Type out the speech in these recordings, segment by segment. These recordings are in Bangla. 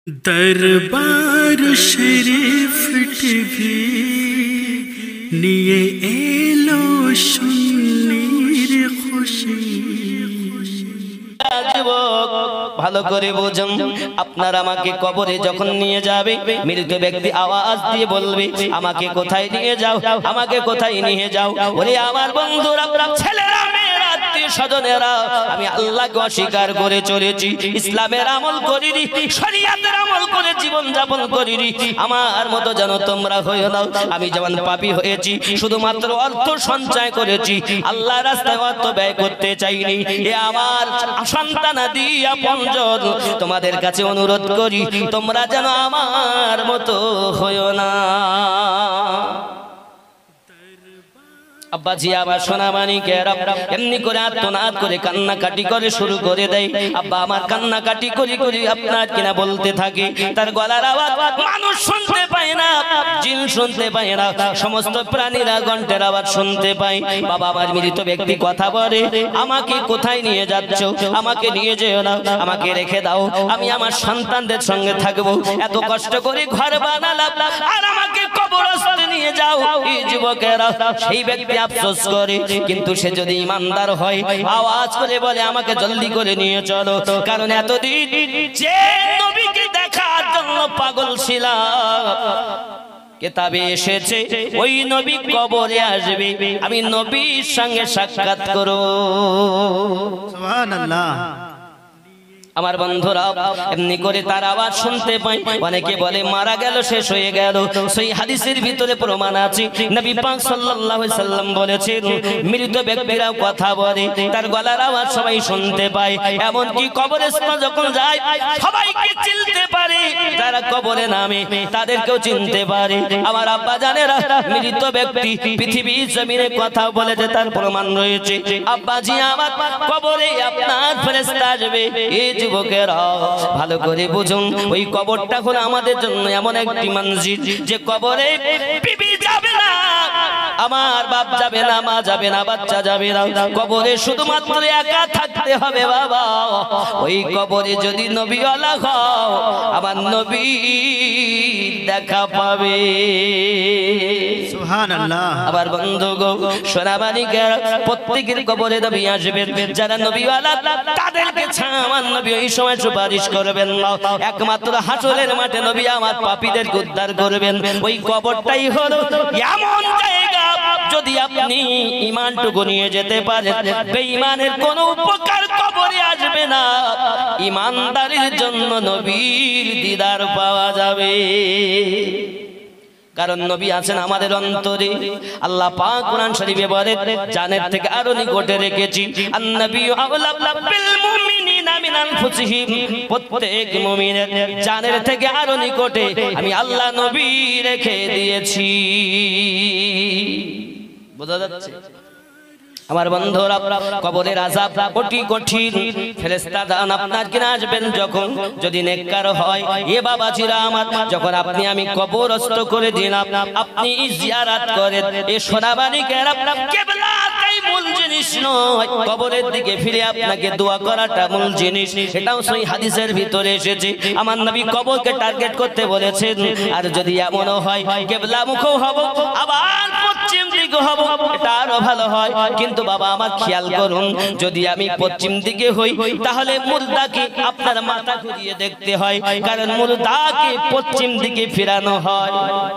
दरबार शरीफ टीवी নিয়ে এলো সুন্নির খুশি। ভালো করে বুঝুন, আপনারা আমাকে কবরে যখন নিয়ে যাবে, মৃত ব্যক্তি আওয়াজ দিয়ে বলবে, আমাকে কোথায় নিয়ে যাও, আমাকে কোথায় নিয়ে যাও। ওরে আমার বন্ধুরা, ছেলেরা, মেয়েরা, আত্মীয় স্বজনেরা, আমি আল্লাহকে অস্বীকার করে চলেছি, ইসলামের আমল করিনি, শরীয়তের আমল করে জীবন যাপন করিনি। আমার মতো যেন তোমরা হয়ে নাও। আমি যেমন পাপী হয়েছি, শুধুমাত্র অর্থ সঞ্চয় করেছি, আল্লাহর রাস্তায় অর্থ ব্যয় করতে চাইনি। এ আমার সন্তানাদি আপনজন, তোমাদের কাছে অনুরোধ করি, তোমরা যেন আমার মতো হয়ো না। আব্বাজি আমার সোনা মানিকেরা এমনি করে আত্মনাদ করে কান্নাকাটি করে শুরু করে দেয়। আব্বা আমার কান্নাকাটি করি করি আপনার কিনা বলতে থাকে, তার গলার আওয়াজ মানুষ শুনতে পায় না, জিন শুনতে পায় না, সমস্ত প্রাণীরা কণ্ঠের আওয়াজ শুনতে পায়। বাবা আমার মৃত ব্যক্তি কথা বলে, আমাকে কোথায় নিয়ে যাচ্ছ, আমাকে নিয়ে যেও না, আমাকে রেখে দাও, আমি আমার সন্তানদের সঙ্গে থাকবো, এত কষ্ট করে ঘর বানালাম আর আমাকে কবরস্থানে নিয়ে যাও। এই যুবকেরা, সেই ব্যক্তি আফসোস করে, কিন্তু সে যদি ইমানদার হয় আওয়াজ করে বলে, আমাকে জলদি করে নিয়ে চলো, কারণ এতদিন যে নবীকে দেখার জন্য পাগল ছিলাম, কিতাবে এসেছে ওই নবী কবরে আসবে, আমি নবীর সঙ্গে সাক্ষাৎ করব। সুবহানাল্লাহ। আমার বন্ধুরা এমনি করে তার আওয়াজ শুনতে পাই। অনেকে বলে মারা গেল, শেষ হয়ে গেল। সেই হাদিসের ভিতরে প্রমাণ আছে, নবী পাক সাল্লাল্লাহু আলাইহি সাল্লাম বলেছেন, মৃত ব্যক্তিরাও কথা বলে, তার গলার আওয়াজ সবাই শুনতে পায়। এমন কি কবরস্থানে যখন যায় সবাইকে চিনতে পারে, যারা কবরে নামে তাদেরকেও চিনতে পারে। আমার আব্বা জানেরা, মৃত ব্যক্তি পৃথিবীর জমিনে কথা বলেছে, তার প্রমাণ রয়েছে। আব্বাজি আমার, কবরে আপনার ফেরেশতা আসবে। এই যুবকেরা ভালো করে বুঝুন, ওই কবরটা হলো আমাদের জন্য এমন একটি মসজিদ, যে কবরে বিবি যাবে না, আমার বাপ যাবে না, মা যাবে না, বাচ্চা যাবে না, কবরে শুধুমাত্র একা থাকতে হবে। বাবা, ওই কবরে যদি নবীওয়ালা হও, আমার নবী দেখা পাবে। সুবহানাল্লাহ। আবার বন্ধু গো, সোনাবাড়িকে প্রত্যেকের কবরে নবী আসবেন, যারা নবীওয়ালা তাদেরকে আমার নবী ওই সময় সুপারিশ করবেন না। একমাত্র হাসরের মাঠে নবী আমার পাপীদেরকে উদ্ধার করবেন। ওই কবরটাই হলো এমন জায়গা, যদি আপনি ঈমানটুকু নিয়ে যেতে পারেন, বেঈমানের কোনো উপকার কবরে আসবে না। ঈমানদারের জন্য নবীর দিদার পাওয়া যাবে, কারণ নবী আছেন আমাদের অন্তরে। আল্লাহ পাক কোরআন শরীফে বলেন, জানের থেকে আরো নিকটে রেখেছি, আন-নবিয়্যু আওলা বিল মুমিনিনা মিন আনফুসিহিম, প্রত্যেক মুমিনের জানের থেকে আরো নিকটে আমি আল্লাহ নবী রেখে দিয়েছি। বোঝা যাচ্ছে আমার বন্ধুরা? কবরের আযাব কঠিন কঠিন। ফেরেশতা দান আপনার কিনা আসবেন যখন, যদি নেককার হয়। এ বাবাজিরা আমার, যখন আপনি আমি কবরস্থ করে দিলাম, আপনি জিয়ারত করেন, এ সোনাবাড়িকেরা কিবলাটাই মূল জিনিস নয়, কবরের দিকে ফিরে আপনাকে দোয়া করাটা মূল জিনিস। এটাও সেই হাদিসের ভিতরে এসেছে, আমার নবী কবরকে টার্গেট করতে বলেছেন। আর যদি এমনও হয় কিবলা মুখও হব, আবার পশ্চিম দিকে হব, এটা আরো ভালো হয়। কিন্তু বাবা আমার খেয়াল করুন, যদি আমি পশ্চিম দিকে হই, তাহলে মুর্দাকে আপনার মাথা ঘুরিয়ে দেখতে হয়, কারণ মুর্দাকে পশ্চিম দিকে ফিরানো হয়।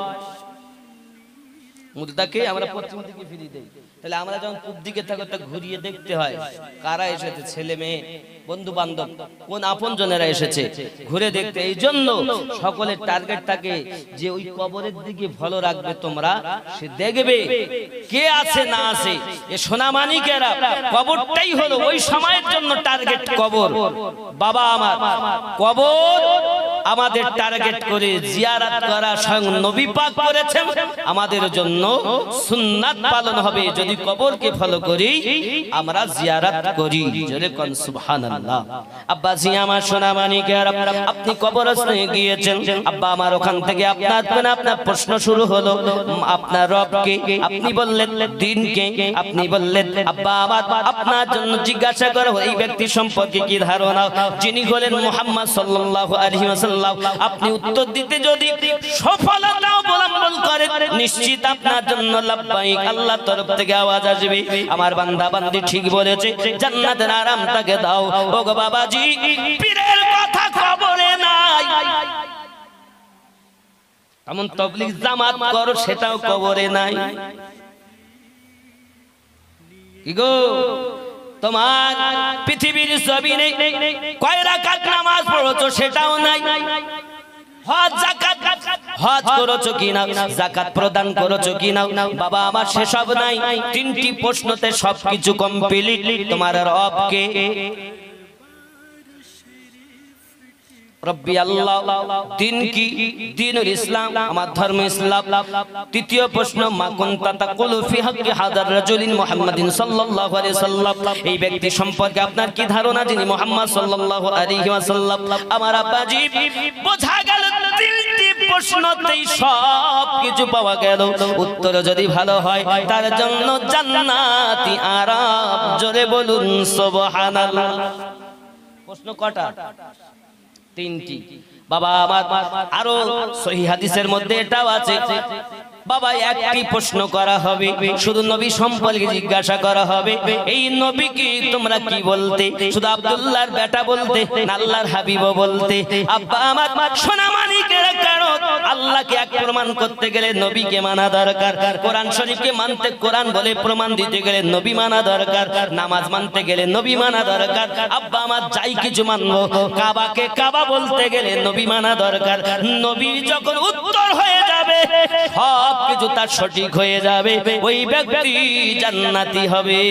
মুর্দাকে আমরা পশ্চিম দিকে ফিরিয়ে দেই, তাহলে আমরা যখন পূব দিকে থাকো তা ঘুরিয়ে দেখতে হয় কারা এসেছে, ছেলে মেয়ে, বন্ধু বান্ধব, কোন আপনজনেরা এসেছে, ঘুরে দেখতে। এই জন্য সকলের টার্গেট থাকে যে ওই কবরের দিকে ভালো রাখবে তোমরা, সে দেখবে কে আছে না আছে। এ সোনামানিকেরা, কবরটাই হলো ওই সময়ের জন্য টার্গেট কবর। বাবা আমার, কবর আমাদের টার্গেট করে জিয়ারত করা স্বয়ং নবী পাক করেছেন, আমাদের জন্য সুন্নাত পালন হবে যদি কবরকে ফলো করি, আমরা জিয়ারত করি। জোরে কোন সুবহানাল্লাহ। আব্বা জি আমার সোনামানিকেরা, আপনি কবরস্থানে গিয়েছেন, আব্বা আমার ওখান থেকে আপনার প্রশ্ন শুরু হলো, আপনার রবকে আপনি বললেন, দিনকে আপনি বললেন। আব্বা আমার, আপনার জন্য জিজ্ঞাসা করা এই ব্যক্তি সম্পর্কে কি ধারণা, যিনি হলেন মুহাম্মদ সাল্লাল্লাহু আলাইহি ওয়াসাল্লাম রাসূলুল্লাহ আপনি উত্তর দিতে যদি সফলতা অবলম্বন করেন নিশ্চিত আপনার জন্য লাব্বাইক আল্লাহর তরফ থেকে আওয়াজ আসবে আমার বান্দা বান্দি ঠিক বলেছে জান্নাতের আরাম তাকে দাও ওগো বাবাজি পীরের কথা খবরে নাই এমন তাবলীগ জামাত করো সেটাও খবরে নাই কি গো তোমার পৃথিবীর জমিনে কয় রাকাত নামাজ পড়ছো সেটাও নাই হজ যাকাত হজ করেছো কিনা যাকাত প্রদান করেছো কিনা বাবা আমার সেসব নাই তিনটি প্রশ্নতে সবকিছু কমপ্লিট তোমার রব কে রব্বি আল্লাহ দিন কি দ্বীনুল ইসলাম আমার ধর্ম ইসলাম তৃতীয় প্রশ্ন মা কুনতা তাকুলু ফি হাক্কি হাযার রাজুলিন মুহাম্মাদিন সাল্লাল্লাহু আলাইহি ওয়াসাল্লাম এই ব্যক্তি সম্পর্কে আপনার কি ধারণা যিনি মুহাম্মদ সাল্লাল্লাহু আলাইহি ওয়াসাল্লাম আমার আব্বাজি বোঝা গেল তিনটি প্রশ্নতেই সব কিছু পাওয়া গেল উত্তর যদি ভালো হয় তার জন্য জান্নাতি আরাম জোরে বলুন সুবহানাল্লাহ প্রশ্ন কটা তিনটি বাবা আমার আরো সহিহ হাদিসের মধ্যে এটাও আছে বাবা একটি প্রশ্ন করা হবে শুধু নবী সম্পর্কে জিজ্ঞাসা করা হবে এই নবীকে তোমরা কি বলতে শুধু আব্দুল্লাহর বেটা বলতে না আল্লাহর হাবিব বলতে আব্বা আমার সোনা মানিকেরা কারণ আল্লাহকে এক প্রমাণ করতে গেলে নবীকে মানা দরকার কোরআন শরীফকে মানতে কোরআন বলে প্রমাণ দিতে গেলে নবী মানা দরকার নামাজ মানতে গেলে নবী মানা দরকার আব্বা আমার যাই কিছু মানবো কাবাকে কাবা বলতে গেলে নবী মানা দরকার নবী যখন উত্তর হয়ে যাবে সব কিছু তার সঠিক হয়ে যাবে ওই ব্যক্তি জান্নাতি হবে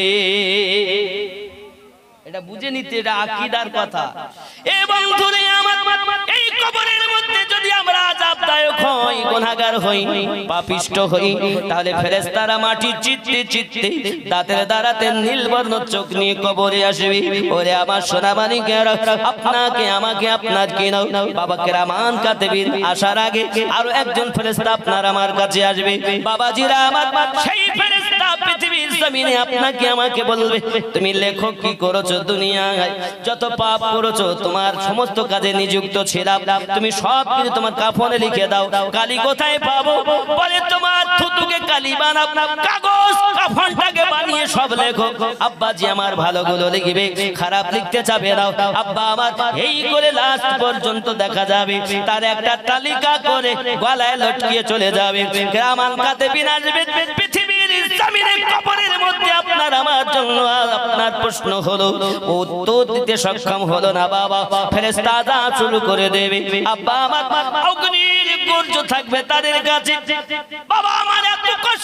এটা বুঝে নিতে এটা আকীদার কথা এবং ধরে আমার এই কবরের মধ্যে যদি আমরা আযাবদায়ক হই গুনাহগার হই পাপিষ্ট হই তাহলে ফেরেশতারা মাটি চিত্তে চিত্তে দাঁতের দ্বারাতে নীলবর্ণ চোখ নিয়ে কবরে আসবে ওরে আমার সোনা মানিকেরা আপনাকে আমাকে আপনার কি নাও বাবা কেরামান কাতিবির আসার আগে আরো একজন ফেরেশতা আপনার আমার কাছে আসবে বাবাজিরা আমার সেই ফেরেশতা পৃথিবীর জমিনে আপনাকে আমাকে বলবে তুমি লেখো কি করেছো দুনিয়ায় যত পাপ করেছো তোমার সমস্ত কাজে নিযুক্ত ছিলাম তুমি সব কিছু তোমার কাফনে লিখে দাও কালি কোথায় পাবো বলে তোমার থুতুকে কালি বানাও কাগজ কাফনটাকে বানিয়ে সব লেখো আব্বাজি আমার ভালোগুলো লিখবে খারাপ লিখতে চাবে না আব্বা আমার এই করে লাস্ট পর্যন্ত দেখা যাবে তার একটা তালিকা করে গলায় লটকিয়ে চলে যাবে কেরামান কাতিবিন আসবে পৃথিবীর জমিনে কবরের মধ্যে আপনার আমার জন্য আপনার প্রশ্ন হলো উত্তর দিতে সক্ষম হলো না বাবা ফেরেশতা যা শুরু করে দেবে আব্বা আমার অগ্নির গর্জ থাকবে তাদের কাছে বাবা আমার এত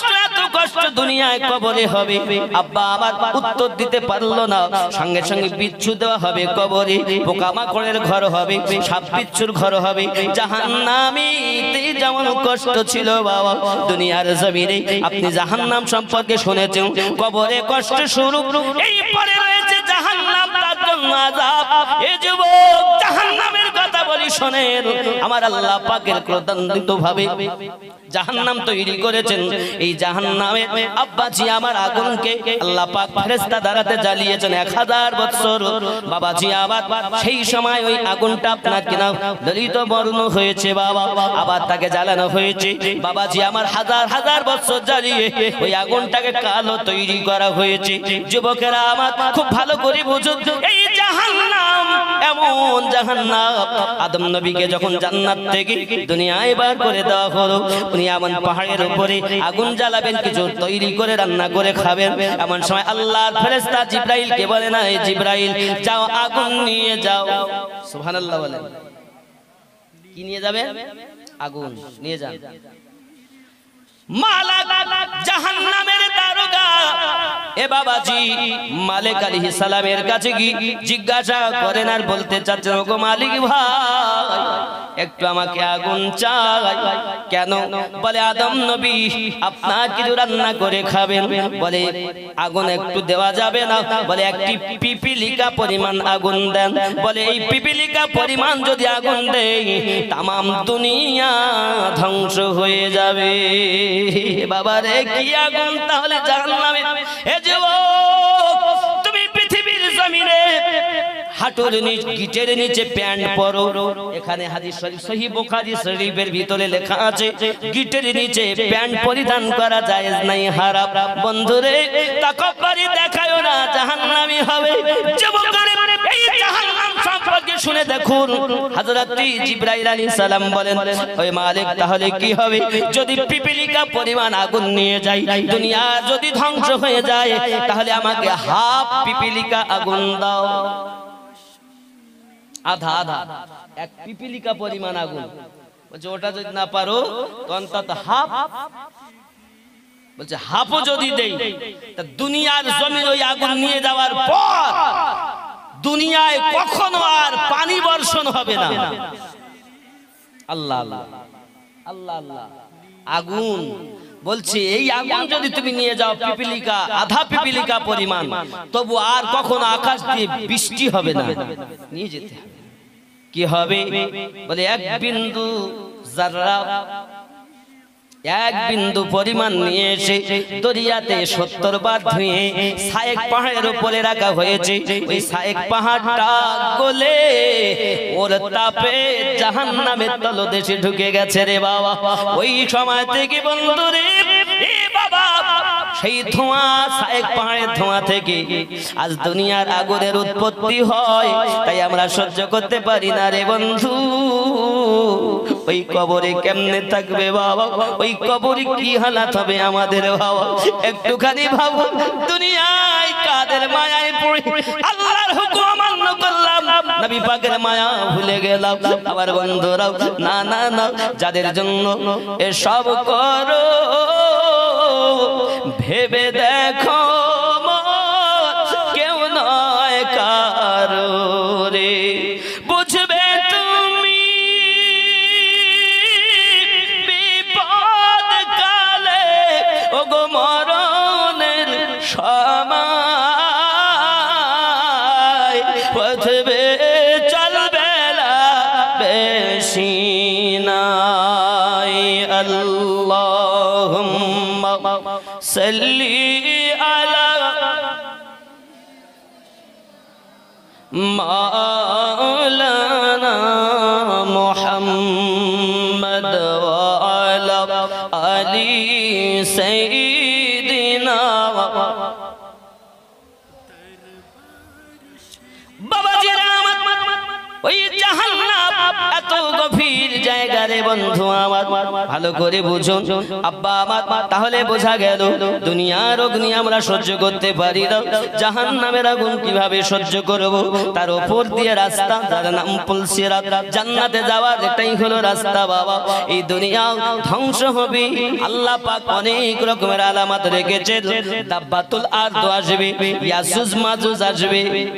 কষ্ট দুনিয়ায় কবরে হবে আব্বা আমার উত্তর দিতে পারলো না সঙ্গে সঙ্গে বিচ্ছু দেওয়া হবে কবরে পোকামাকড়ের ঘর হবে সাপ বিচ্ছুর ঘর হবে জাহান্নামীতে যেমন কষ্ট ছিল বাবা দুনিয়ার জমিনে আপনি জাহান্নাম সম্পর্কে শুনেছেন কবরে কষ্ট শুরু এই পরে রয়েছে জাহান্নাম তার জন্য আযাব এই যুবক জাহান্নামের কথা বলি শোনেন আমার আল্লাহ পাকের ক্রোধান্বিত ভাবে জাহান্নাম তৈরি করেছেন এই জাহান্নামে আব্বাজি আমার আগুনকে আল্লাহ পাক ফেরেশতা দ্বারাতে জ্বালিয়েছেন 1000 বছর বাবাজি আবার সেই সময় ওই আগুনটা আপনার কিনা দলিত বর্ণ হয়েছে বাবা আবার তাকে জ্বালানো হয়েছে বাবাজি আমার হাজার বছর জ্বালিয়ে ওই আগুনটাকে কালো তৈরি করা হয়েছে যুবকেরা আমার খুব ভালো করে বুঝুন এই জাহান্নাম এমন জাহান্নাম আদম নবীকে যখন জান্নাত থেকে দুনিয়ায় বার করে দেওয়া হলো উনি এমন পাহাড়ের উপরে আগুন জ্বালাবেন কিছু তৈরি করে রান্না করে খাবেন এমন সময় আল্লাহর ফেরেশতা জিবরাইলকে বলে না এই জিবরাইল যাও আগুন নিয়ে যাও সুবহানাল্লাহ বলেন কি নিয়ে যাবে আগুন নিয়ে যান মালাক জাহান্নামের দারোগা এ বাবাজি মালিক আলাইহিস সালামের কাছে কি জিজ্ঞাসা করেন আর বলতে চাচ্ছেন ওগো মালিক ভাই একটু আমাকে আগুন চাই কেন বলে আদম নবী আপনার কিছু রান্না করে খাবেন বলে আগুন একটু দেওয়া যাবে না বলে একটি পিপিলিকা পরিমাণ আগুন দেন বলে এই পিপিলিকা পরিমাণ যদি আগুন দেই तमाम দুনিয়া ধ্বংস হয়ে যাবে বাবা রে কি আগুন তাহলে জাহান্নামে এ যুবক তুমি পৃথিবীর জমিনে হাঁটুর নিচে গিটের নিচে প্যান্ট পরো। এখানে হাদিস শরীফ সহিহ বুখারী শরীফের ভিতরে লেখা আছে গিটের নিচে প্যান্ট পরিধান করা জায়েজ নাই, হারাম। বন্ধুরে তাকাব্বুরি দেখায়ও না, জাহান্নামী হবে। যুবকরা এই জাহান্নাম সম্পর্কে শুনে দেখুন হযরত জিবরাইল আলাইহিস সালাম বলেন, ওই মালিক তাহলে কি হবে যদি পিপিলিকা পরিমাণ আগুন নিয়ে যাই, দুনিয়া যদি ধ্বংস হয়ে যায়, তাহলে আমাকে হাফ পিপিলিকা আগুন দাও। আধা আধা এক পিপিলিকা পরিমাণ আগুন। বলছে ওটা যদি না পারো তো অন্তত হাফ। বলছে হাফও যদি দেই তা দুনিয়ার জমির ওই আগুন নিয়ে যাওয়ার পর দুনিয়ায় কখনো আর পানি বর্ষণ হবে না। আল্লাহ আল্লাহ আল্লাহ আল্লাহ। আগুন বলছে এই আগুন যদি তুমি নিয়ে যাও পিপিলিকা, আধা পিপিলিকা পরিমাণ, তবু আর কখনো আকাশ দিয়ে বৃষ্টি হবে না, নিয়ে যেতে হবে। কি হবে বলে এক বিন্দু যারা, এক বিন্দু পরিমাণ নিয়ে এসে দরিয়াতে 70 বার ধুয়ে সায়েক পাহাড়ের উপরে রাখা হয়েছে। ওই সায়েক পাহাড়টা গলে ওর তাপে জাহান্নামের তলদেশে ঢুকে গেছে রে বাবা। ওই সময় থেকে বন্ধুরে এ বাবা সেই ধোঁয়া, সায়েক পাহাড়ের ধোঁয়া থেকে আজ দুনিয়ার আগুনের উৎপত্তি হয়। তাই আমরা সহ্য করতে পারি না রে বন্ধু। ওই কবরে কেমনে থাকবে বাবা, ওই কবরে কি হালাত হবে আমাদের বাবা, একটুখানি ভাবো। দুনিয়ায় কাদের মায়ায় পড়ে আল্লাহর হুকুম অমান্য করলাম, নবী পাকের মায়া ভুলে গেলাম। আবার বন্ধুরাও না না না, যাদের জন্য এসব করো ভেবে দেখো কেউ নয় কারো রে, বুঝবে তুমি বিপদ কালে ওগো মরণের সময়, পথবে চলবে না বেশি নাই। আল্লাহুম্মা সাল্লি আলা মাওলানা মুহাম্মদ ওয়া আলা আলি সাইয়্যিদিনা। বাবাজিরা ওই জাহান্নাম এত গভীর জায়গা রে বন্ধু আমার, ভালো করে বুঝুন আব্বা আমার। তাহলে বোঝা গেল দুনিয়ার অগ্নি আমরা সহ্য করতে পারি না, জাহান্নামের আগুন কিভাবে সহ্য করব? তার উপর দিয়ে রাস্তা, যার নাম পুলসিরাত, জান্নাতে যাওয়ার এটাই হলো রাস্তা বাবা। এই দুনিয়া ধ্বংস হবে, আল্লাহ পাক অনেক রকমের আলামত রেখেছে। দাব্বাতুল আরদ আসবে, ইয়াজুজ মাজুজ আসবে।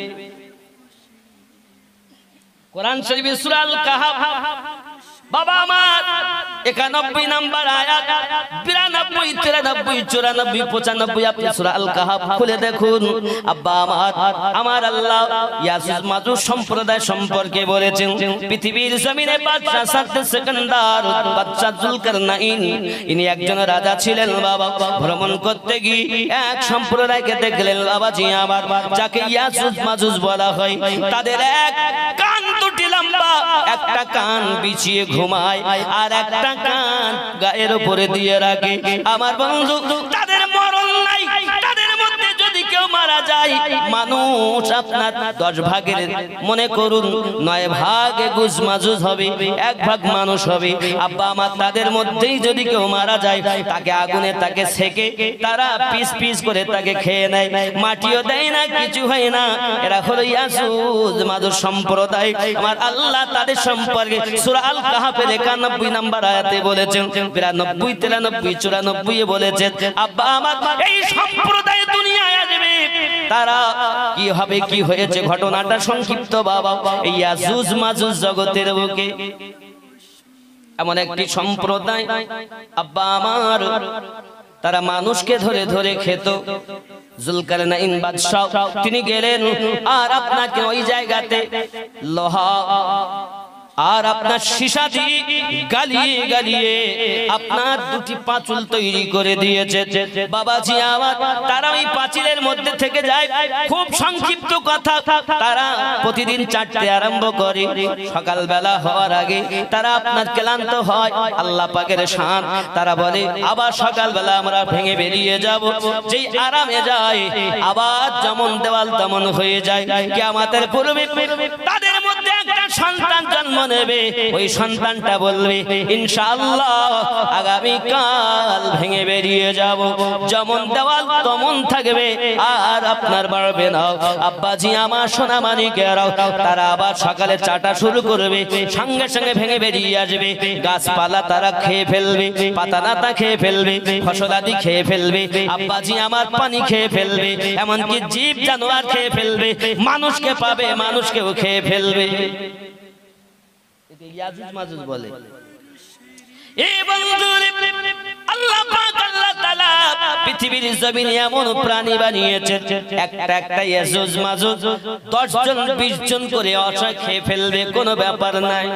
কোরআন শরীফে সূরা আল কাহাফ বাবা আমার 91 নাম্বার আয়াত, 92, 93, 94, 95 আপনি সূরা আল কাহাফ খুলে দেখুন। আব্বা আমার আল্লাহ ইয়াজুজ মাজুজ সম্প্রদায় সম্পর্কে বলেছেন, পৃথিবীর জমিনে বাদশা সাদ্দ সেকেন্দার বাদশা জুলকারনাইন, ইনি একজন রাজা ছিলেন বাবা। ভ্রমণ করতে গিয়ে এক সম্প্রদায়কে দেখলেন বাবাজি আমার, যাকে ইয়াজুজ মাজুজ বলা হয়। তাদের এক কান দুটি লম্বা, একটা কান বিছিয়ে ঘুমায় আর একটা কান গায়ের উপরে দিয়ে রাখে। আমার বন্ধু তাদের মরণ নাই, তাদের মধ্যে যদি কেউ মারা যায়, মানুষ আপনার 10 ভাগের মনে করুন 9 ভাগ গুজ মাজুজ হবে, 1 ভাগ মানুষ হবে। আব্বা আমার তাদের মধ্যেই যদি কেউ মারা যায়, তাকে আগুনে তাকে সেকে তারা পিস পিস করে তাকে খেয়ে নেয়, মাটিও দেয় না, কিছু হয় না। এরা হলো ইয়াজুজ মাজুজ সম্প্রদায়। আমার আল্লাহ তাদের সম্পর্কে সূরা আল কাহাফের 91 নাম্বার আয়াতে বলেছেন, 92, 93, 94 বলেছেন আব্বা আমার এই সম্প্রদায় দুনিয়ায় আসবে। তারা কি হবে, কি হয়েছে ঘটনাটা সংক্ষিপ্ত বাবা। এই ইয়াজুজ মাজুজ জগতের বুকে এমন একটি সম্প্রদায় আব্বা আমার, তারা মানুষকে ধরে ধরে খেত। জুলকারনাইন বাদশা তিনি গেলেন আর আপনাকে ওই জায়গাতে লোহা আর আপনার সীসা দিয়ে গালিয়ে গালিয়ে আপনার দুটি পাঁচুল তৈরি করে দিয়েছে বাবাজি আমার। তারা ওই পাঁচিলের মধ্যে থেকে যায়। খুব সংক্ষিপ্ত কথা, তারা প্রতিদিন চাটতে আরম্ভ করে। সকালবেলা হওয়ার আগে তারা আপনার ক্লান্ত হয়, আল্লাহ পাকের শান। তারা বলে আবার সকালবেলা আমরা ভেঙে বেরিয়ে যাব। যেই আরামে যায় আবার যেমন দেওয়াল তেমন হয়ে যায়। কিয়ামতের পূর্বে তাদের মধ্যে একটা সন্তান জন্ম নেবে। ওই সন্তানটা বলবে ইনশাআল্লাহ আগামী কাল ভেঙে বেরিয়ে যাব। যেমন দেওয়াল তেমন থাকবে, আর আপনার বাড়বে না। আব্বাজি আমার সোনা মানিকেরাও, তারা আবার সকালে চাটা শুরু করবে, সঙ্গে সঙ্গে ভেঙে বেরিয়ে আসবে। গাছপালা তারা খেয়ে ফেলবে, পাতা নাতা খেয়ে ফেলবে, ফসলাদি খেয়ে ফেলবে, আব্বাজি আমার পানি খেয়ে ফেলবে, এমনকি জীব জানোয়ার খেয়ে ফেলবে, মানুষকে পাবে মানুষকেও খেয়ে ফেলবে। ইয়াজুজ মাজুজ বলে। এই বন্ধুরে আল্লাহ পাক আল্লাহ তাআলা পৃথিবীর জমিনে এমন প্রাণী বানিয়েছেন, একটা একটা ইয়াজুজ মাজুজ 10 জন 20 জন করে অসহায় খেয়ে ফেলবে, কোনো ব্যাপার নাই।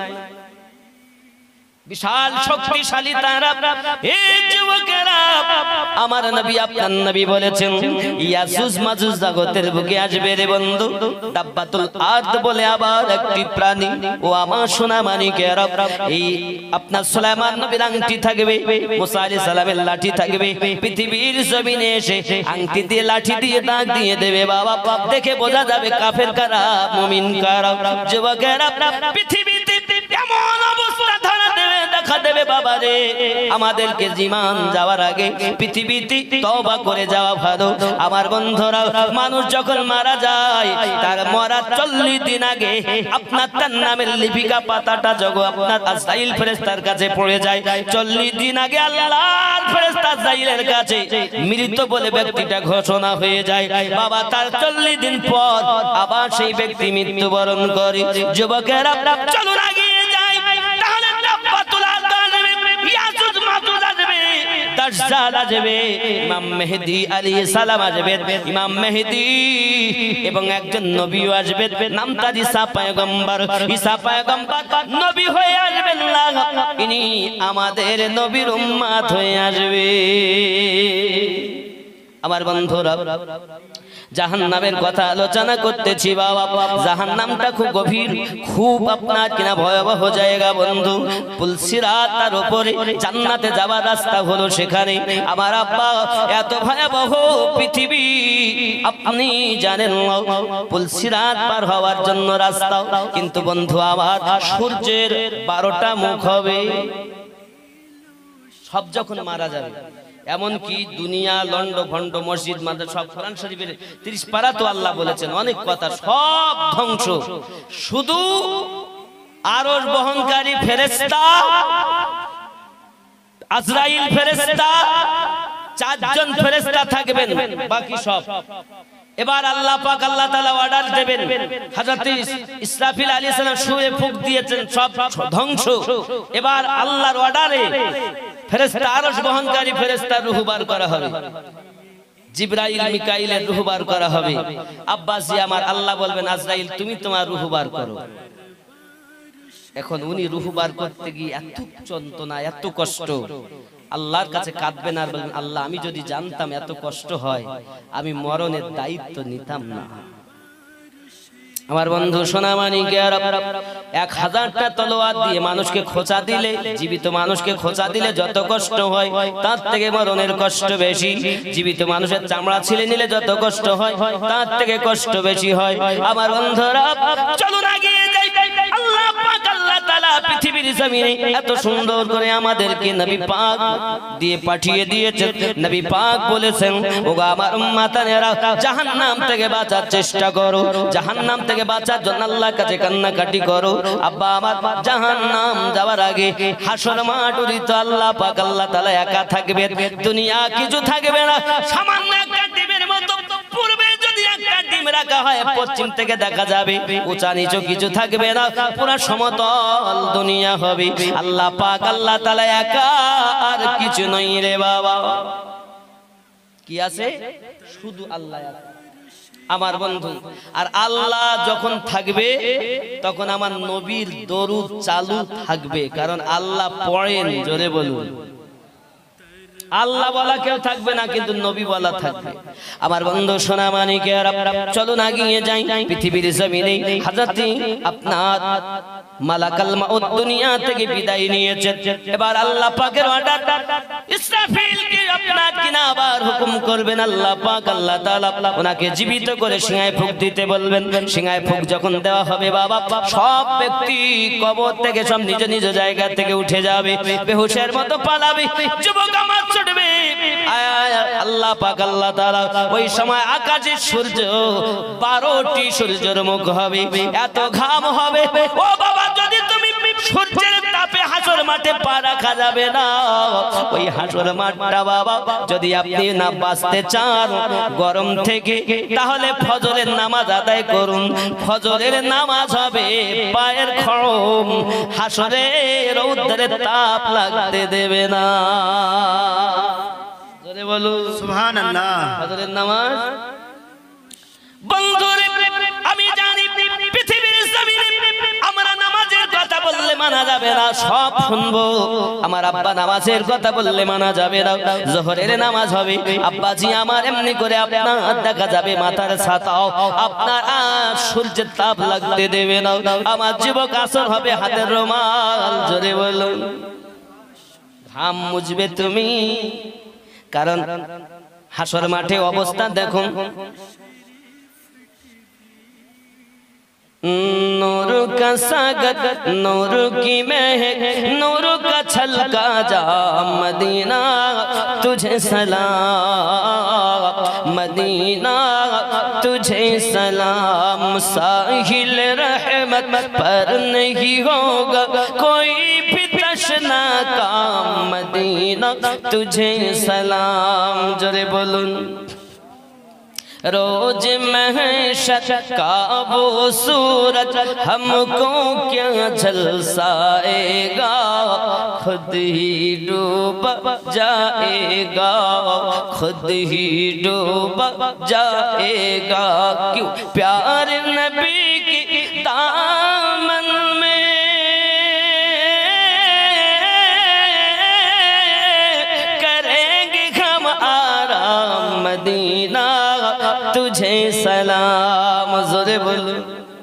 বিশাল শক্তিশালী তারা। এই যুবকেরা, আমার নবী আপনার নবী বলেছেন ইয়াজুজ মাজুজ জগতের বুকে আসবে রে বন্ধু। দাব্বাতুল আরদ বলে আবার একটি প্রাণী। ও আমার সোনা মানিকেরা, এই আপনার সুলাইমান নবীর আংটি থাকবে, মুসা আলাইহিস সালামের লাঠি থাকবে। পৃথিবীর জমিনে এসে আংটি দিয়ে লাঠি দিয়ে দাগ দিয়ে দেবে। বাবা দেখে বোঝা যাবে কাফের কারা মুমিন কারা। যুবকেরা, পৃথিবীতে এমন অবস্থা ধরা দেবে, দেখা দেবে বাবা রে, আমাদেরকে জীবন যাওয়ার আগে পৃথিবীতে তওবা করে যাওয়া ভালো। আমার বন্ধুরা, মানুষ যখন মারা যায় তার মরার 40 দিন আগে আপনার তার নামের লিপিকা পাতাটা যখন আপনার আজরাইল ফেরেশতার কাছে পড়ে যায়, 40 দিন আগে আল্লাহর ফেরেশতা আজরাইলের কাছে মৃত বলে ব্যক্তিটা ঘোষণা হয়ে যায়। বাবা তার 40 দিন পর আবার সেই ব্যক্তি মৃত্যুবরণ করে। যুবকেরা চলুন এগিয়ে যাই, তাহলে দাব্বাতুল আরদ আসবে, ইয়াজুজ মাজুজ আসবে, দাজ্জাল আসবে, ইমাম মেহেদী আলাইহিস সালাম আসবে, ইমাম মেহেদী এবং একজন নবীও আসবে, নাম তার ঈসা পয়গম্বর। ঈসা পয়গম্বর নবী হয়ে আসবেন না, ইনি আমাদের নবীর উম্মত হয়ে আসবে। আমার বন্ধুরা, জাহান্নামের কথা আলোচনা করতেছি বাবা। জাহান্নামটা খুব গভীর, খুব আপনার কিনা ভয়াবহ জায়গা বন্ধু। পুলসিরাত তার উপরে, জান্নাতে যাওয়ার রাস্তা হলো সেখানে। আমার আব্বা, এত ভয়াবহ পৃথিবী আপনি জানেন না। পুলসিরাত পার হওয়ার জন্য রাস্তা, কিন্তু বন্ধু আমার সূর্যের 12টা মুখ হবে। সব যখন মারা যাবে, এমনকি দুনিয়া লন্ড ভন্ড মসজিদ মাদ্রাসা সব, কোরআন শরীফের 30 পারা তো আল্লাহ বলেছেন অনেক কথা, সব ধ্বংস। শুধু আরশ বহনকারী ফেরেশতা আজরাইল ফেরেশতা 4 জন ফেরেশতা থাকবেন, বাকি সব। এবার আল্লাহ পাক আল্লাহ তাআলা অর্ডার দেবেন, হযরত ইসরাফিল আলাইহিস সালাম সুরে ফুঁক দিয়েছেন, সব ধ্বংস। এবার আল্লাহর অর্ডারে ফেরেশতা আরশ বহনকারী ফেরেশতা রূহ বার করা হবে, জিবরাইল মিকাইলের রূহ বার করা হবে। আব্বাসি আমার, আল্লাহ বলবেন আজরাইল তুমি তোমার রূহ বার করো। এখন উনি রূহ বার করতে গিয়ে এত যন্ত্রণা, এত কষ্ট, আল্লাহর কাছে কাঁদবেন আর বলবেন আল্লাহ আমি যদি জানতাম এত কষ্ট হয় আমি মরণের দায়িত্ব নিতাম না। আমার বন্ধু সোনা মানিকেরা, 1000টা তলোয়ার দিয়ে মানুষকে খোঁচা দিলে, জীবিত মানুষকে খোঁচা দিলে যত কষ্ট হয় তার থেকে মরণের কষ্ট বেশি। জীবিত মানুষের চামড়া ছিলে নিলে যত কষ্ট হয় তার থেকে কষ্ট বেশি হয়। আমার বন্ধুরা চলুন এগিয়ে যাই। আল্লাহ পাক আল্লাহ তাআলা পৃথিবীর জমিনে এত সুন্দর করে আমাদেরকে নবী পাক দিয়ে পাঠিয়ে দিয়েছেন। নবী পাক বলেছেন, ওগো আমার উম্মতানেরা, জাহান্নাম থেকে বাঁচার চেষ্টা করো, জাহান্নাম থেকে বাঁচার জন্য আল্লাহর কাছে কান্নাকাটি করো। আব্বা আমার, জাহান্নাম যাওয়ার আগে হাসর মাঠ উড়িত আল্লাহ পাক আল্লাহ তাআলা একা থাকবে, দুনিয়া কিছু থাকবে না, সামান্য একটা ডিমের মতো। পূর্বে যদি একটা ডিম রাখা হয়, পশ্চিম থেকে দেখা যাবে উঁচা নিচু কিছু থাকবে না, পুরো সমতল দুনিয়া হবে। আল্লাহ পাক আল্লাহ তাআলা একা, আর কিছু নাই রে বাবা। কি আছে? শুধু আল্লাহ একা। আমার বন্ধু। আর আল্লাহ যখন থাকবে তখন আমার নবীর দরুদ চালু থাকবে, কারণ আল্লাহ পড়েন। জোরে বলুন। আল্লাহ বলা কেউ থাকবে না, কিন্তু নবী বলা থাকবে। আমার বন্ধু সোনা মানিকেরা, চলো না গিয়ে যাই পৃথিবীর জমিনে হযরত আপনার মালাকাল মাউত দুনিয়া থেকে বিদায় নিয়েছেন। এবার আল্লাহ পাকের অর্ডার, ইসরাফিলকে আপনার কিনা আবার হুকুম করবেন আল্লাহ পাক। আল্লাহ তাআলা ওনাকে জীবিত করে সিংহায় ফুঁক দিতে বলবেন। সিংহায় ফুঁক যখন দেওয়া হবে বাবা, সব ব্যক্তি কবর থেকে সব নিজ নিজ জায়গা থেকে উঠে যাবে, বেহুশের মতো পালাবে, যুবক আমার ছুটবে। আল্লাহ পাক আল্লাহ তাআলা ওই সময় আকাশের সূর্য 12টি সূর্যের মুখ হবে, এত ঘাম হবে। ও বাবা, যদি তুমি সূর্যের তাপে হাসর মাঠে পা রাখা যাবে না। ওই হাসর মাঠটা বাবা যদি আপনি না বাঁচতে চান গরম থেকে, তাহলে ফজরের নামাজ আদায় করুন। ফজরের নামাজ হবে পায়ের খড়ম, হাসরে রৌদ্রের তাপ লাগতে দেবে না। জোরে বলুন সুবহানাল্লাহ। ফজরের নামাজ বন্ধুরে, আমি জানি পৃথিবীর জমিনে আমরা নামাজের কথা বললে মানা যাবে না, সব শুনবো। আমার আব্বা নামাজের কথা বললে মানা যাবে না। জোহরের নামাজ হবে, আব্বাজি আমার এমনি করে আপনার দেখা যাবে মাথার ছাতাও আপনার সূর্যের তাপ লাগতে দেবে না। আমার যুবক আসর হবে হাতের রুমাল। জোরে বলুন। ঘাম মুছবে তুমি, কারণ হাসর মাঠে অবস্থা দেখুন। नूर का सागर, नूर की महक, नूर का छलका जा मदीना तुझे सलाम, मदीना तुझे सलाम। साहिल रहमत पर नहीं होगा कोई भी तशना का, मदीना तुझे सलाम। जोरे बोलूं। रोज महशर का वो सूरज हमको क्या झलसाएगा, खुद ही डूब जाएगा, खुद ही डूब जाएगा। क्यों प्यार नबी की दामन में करेंगे हम आराम, मदीना तुझे सलाम। जोरे बोलो।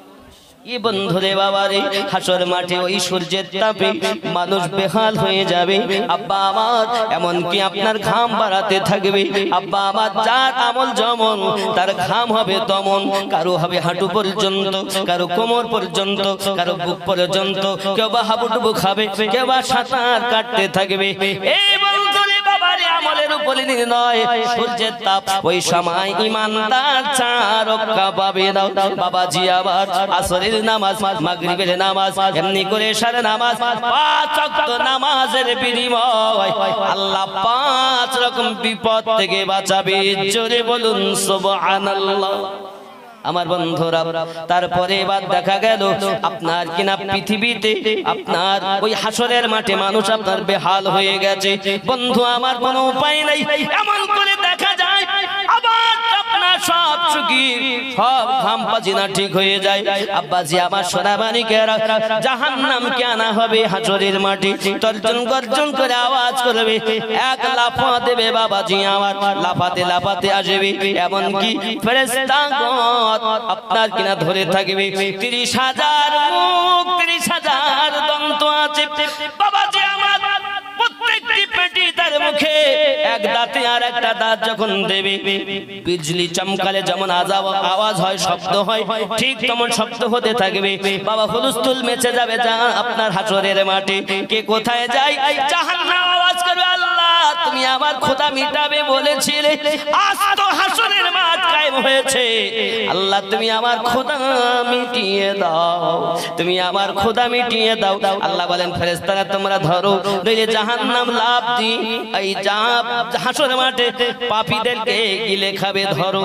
ये बंधुरे बाबा रे, হাসর মাঠে ওই সূর্যের তাপে মানুষ বেহাল হয়ে যাবে। আব্বা আমার এমনকি আপনার ঘাম বাড়াতে থাকবে। আব্বা আমার যার আমল যেমন, তার ঘাম হবে তেমন। কারো হবে হাঁটু পর্যন্ত, কারো কোমর পর্যন্ত, কারো বুক পর্যন্ত, কেউ বা হাবুডুবু খাবে, কেউ বা সাঁতার কাটতে থাকবে। এই বন্ধুরে বাবা রে, আমলের উপরে নয় সূর্যের তাপ। ওই সময় ইমানদার রক্ষা পাবে না। বাবাজি আবার আসরের নামাজ, মাগরিবের নামাজ, এমনি করে সারা নামাজ, 5 ওয়াক্ত নামাজের বিনিময় আল্লাহ 5 রকম বিপদ থেকে বাঁচাবে। জোরে বলুন সুবহানাল্লাহ। আমার বন্ধুরা, তারপরে এবার দেখা গেল আপনার কিনা পৃথিবীতে আপনার ওই হাসরের মাঠে মানুষ আপনার বেহাল হয়ে গেছে। বন্ধু আমার কোনো উপায় নাই, এমন করে দেখা যায় আবার আপনার সব চুকি সব ঘাম পাজিনা ঠিক হয়ে যায়। আব্বাজি আমার সোনামানিকেরা, জাহান্নামকে আনা হবে হাসরের মাঠে, তর্জন গর্জন করে আওয়াজ করবে, এক লাফা দেবে বাবাজি আমার, লাফাতে লাফাতে আসবে। এমনকি ফেরেশতাগণ আপনার কিনা ধরে থাকবে। 30,000 মুখ, 30,000 দন্ত আছে বাবাজি আমার। প্রত্যেকটি পেটি তার মুখে এক দাঁতে আর একটা দাঁত যখন দেবে, বিজলি চমকালে যেমন আওয়াজ হয়, শব্দ হয়, ঠিক তেমন শব্দ হতে থাকবে। বাবা হুলস্থুল মেচে যাবে আপনার হাসরের মাঠে। কে কোথায় যায়? জাহান্নাম আওয়াজ করবে, আল্লাহ তুমি আমার ক্ষুধা মিটাবে বলেছিলে, আজ তো হাসরের মাঠ কায়েম হয়েছে। আল্লাহ তুমি আমার ক্ষুধা মিটিয়ে দাও, তুমি আমার ক্ষুধা মিটিয়ে দাও। আল্লাহ বলেন ফেরেশতারা তোমরা ধরো, নইলে জাহান্নাম লাফ দি এই হাসর মাঠে পাপীদেরকে গিলে খাবে। ধরো।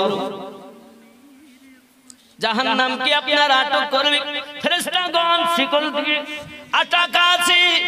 জাহান্নামকে আপনার আটক করবে ফেরেশতাগণ শিকল দিয়ে আটক আছে।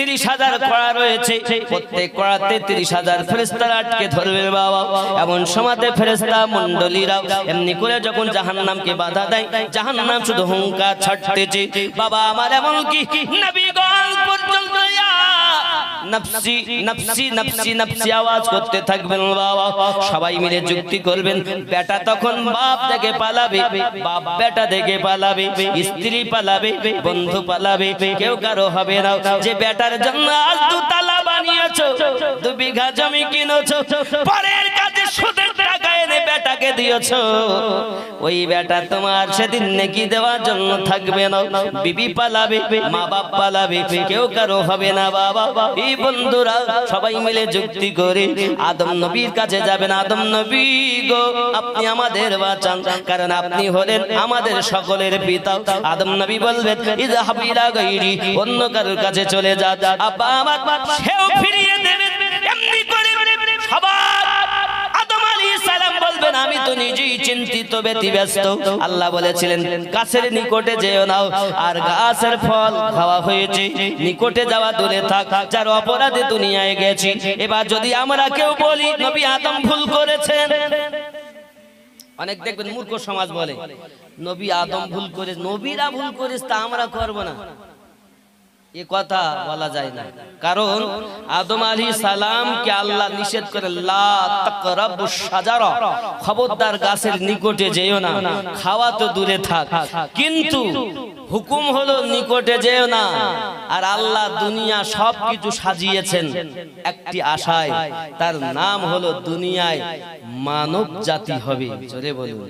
30,000 কড়া রয়েছে, প্রত্যেক কড়াতে 30,000 ফেরেশতা আটকে ধরবে বাবা। এমন সময়তে ফেরেশতা মণ্ডলীরা এমনি করে যখন জাহান্নামকে বাধা দেয়, জাহান্নাম শুধু হুঙ্কার ছাড়তেছে বাবা আমার। এমন কি নবীগণ পর্যন্ত নফসি নফসি নফসি নফসি আওয়াজ করতে থাকবেন বাবা। সবাই মিলে যুক্তি করবেন। বেটা তখন বাপ থেকে পালাবে, বাপ বেটা থেকে পালাবে, স্ত্রী পালাবে, বন্ধু পালাবে, কেউ কারো হবে না। যে বেটার জন্য আজ 2 তালা বানিয়েছো, 2 বিঘা জমি কিনেছো, পরের কাছে সুদের টাকা এনে বেটাকে দিয়েছো, ওই বেটা তোমার সেদিন নেকি দেওয়ার জন্য থাকবে না। বিবি পালাবে, মা বাপ পালাবে, কেউ কারো হবে না বাবা। এই বন্ধুরা সবাই মিলে যুক্তি করে আদম নবীর কাছে যাবেন। আদম নবী গো, আপনি আমাদের বাঁচান, কারণ আপনি হলেন আমাদের সকলের পিতা। আদম নবী বলবেন ইযহাব ইলা গায়রি, অন্য কারোর কাছে চলে যা। আব্বা আমার সেও ফিরিয়ে দেবেন। এমনি করে সবার আদম আলাইহিস সালাম বলবেন আমি তো নিজেই চিন্তিত ব্যতিব্যস্ত। আল্লাহ বলেছিলেন গাছের নিকটে যেও না, আর গাছের ফল খাওয়া হয়েছে, নিকটে যাওয়া দূরে থাক, যার অপরাধে দুনিয়ায় গেছি। এবার যদি আমরা কেউ বলি নবী আদম ভুল করেছেন, অনেক দেখবেন মূর্খ সমাজ বলে নবী আদম ভুল করে, নবীরা ভুল করেছে তা আমরা করব না। এ কথা বলা যায় না, কারণ আদম আলাইহিস সালামকে আল্লাহ নিষেধ করে লা তাকরাবুশ শাজারা, খবরদার গাছের নিকটে যেও না, খাওয়া তো দূরে থাক, কিন্তু হুকুম হলো নিকটে যেও না। আর আল্লাহ দুনিয়া সবকিছু সাজিয়েছেন একটি আশায়, তার নাম হলো দুনিয়ায় মানব জাতি হবে। জোরে বলুন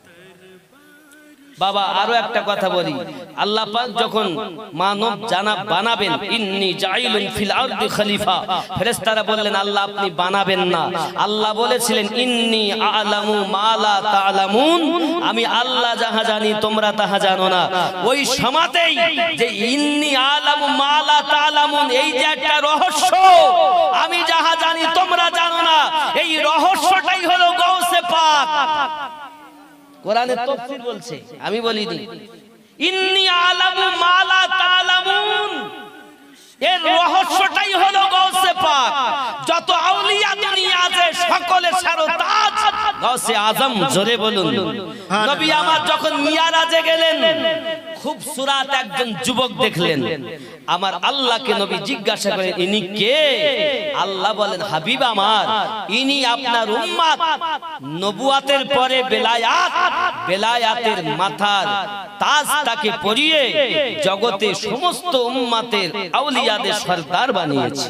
বাবা। আরো একটা কথা বলি, আল্লাহ পাক যখন মানব জানাব বানাবেন, ইন্নী জাইলুন ফিল আরদি খলিফা, ফেরেশতারা বললেন আল্লাহ আপনি বানাবেন না। আল্লাহ বলেছিলেন ইন্নী আ'লামু মা লা তা'লামুন, আমি আল্লাহ যাহা জানি তোমরা তাহা জানো না। ওই সময়তেই যে ইন্নী আ'লামু মা লা তা'লামুন, এই যে একটা রহস্য, আমি যাহা জানি তোমরা জানো না, এই রহস্যটাই হলো গাউসে পাক। কোরআনের তাফসীর বলছে, আমি বলিনি। ইন্নী আ'লামু মা লা তা'লামুন, এর রহস্যটাই হলো গাউসে পাক। যত আউলিয়া দুনিয়া আছে সকলের সারতাজ গাউসে আজম। জোরে বলুন। নবী আমার যখন মিরাজে গেলেন, খুব সুরাত একজন যুবক দেখলেন। আমার আল্লাহকে নবী জিজ্ঞাসা করেন ইনি কে? আল্লাহ বলেন হাবিব আমার, ইনি আপনার উম্মত। নবুয়াতের পরে বেলায়াত, বেলায়াতের মাথার তাজ তাকে পরিয়ে জগতে সমস্ত উম্মতের আউলিয়াদের সরদার বানিয়েছে।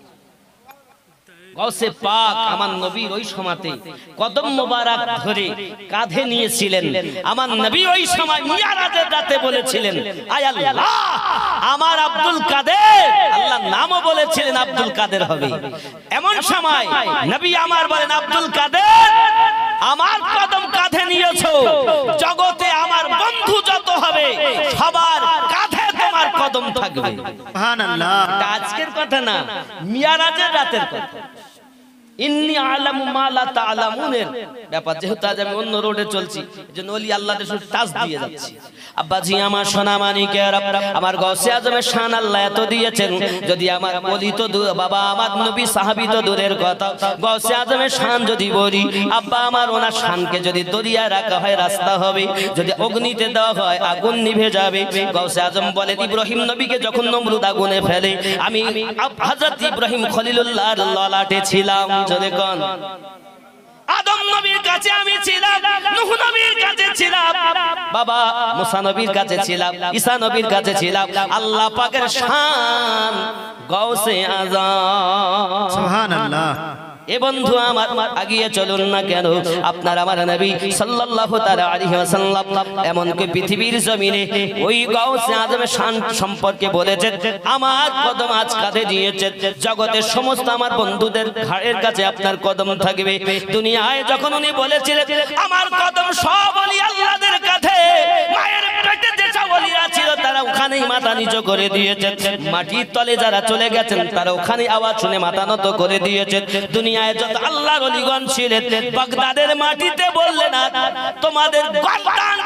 গাউসে পাক আমার নবীর ওই সময়তে কদম মোবারক ধরে কাঁধে নিয়েছিলেন। আমার নবী ওই সময় মিরাজের রাতে বলেছিলেন আয় আল্লাহ আমার আব্দুল কাদের, আল্লাহ নামও বলেছিলেন আব্দুল কাদের হবে। এমন সময় নবী আমার বলেন আব্দুল কাদের, আমার কদম কাঁধে নিয়েছো, জগতে আমার বন্ধু যত হবে সবার কাঁধে তোমার কদম থাকবে। সুবহানাল্লাহ। আজকের কথা না, মিরাজের রাতের কথা। ইন্নী আ'লামু মা লা তা'লামুনের ব্যাপার, যেহেতু আজ আমি অন্য রোডে চলছি, এজন্য ওলি আল্লাহদের সাথে টাচ দিয়ে যাচ্ছি। আব্বাজি আমার সোনা মানিকের, আমার গাউসে আজমের শান আল্লাহ এত দিয়েছেন, যদি আমার বলি তো বাবা আমার নবী সাহাবী তো দূরের কথা, গাউসে আজমের শান যদি বলি আব্বা আমার, ওনার শানকে যদি দরিয়ায় রাখা হয় রাস্তা হবে, যদি অগ্নিতে দেওয়া হয় আগুন নিভে যাবে। গাউসে আজম বলেন ইব্রাহিম নবীকে যখন নমরুদ আগুনে ফেলে, আমি হযরত ইব্রাহিম খলিলুল্লাহর ললাটে ছিলাম। জোরে কোন আদম নবীর কাছে আমি ছিলাম, নূহ নবীর কাছে ছিলাম, বাবা মুসা নবীর কাছে ছিলাম, ঈসা নবীর কাছে ছিলাম। আল্লাহ পাকের শান গাউসে আজম। সুবহানাল্লাহ। এ বন্ধু আমার আগিয়ে চলুন না কেন, আপনার আমার নবী সাল্লাল্লাহু তাআলা আলাইহি ওয়াসাল্লাম এমনকি পৃথিবীর জমিনে ওই গাউসে আজমের শান সম্পর্কে বলেছেন আমার কদম আজ কাঁধে দিয়েছে, জগতের সমস্ত আমার বন্ধুদের ঘাড়ের কাছে আপনার কদম থাকবে। দুনিয়ায় যখন উনি বলেছিলেন আমার কদম সব ওলি আল্লাহদের কাঁধে, মায়ের পেটে যেসব ওলিরা ছিল তারা ওখানেই মাথা নিচু করে দিয়েছেন, মাটির তলে যারা চলে গেছেন তারা ওখানে আওয়াজ শুনে মাথা নত করে দিয়েছেন। দুনিয়ায় যত আল্লাহর ওলিগণ ছিলেন বাগদাদের মাটিতে বললেন না তোমাদের গর্দান যেখানে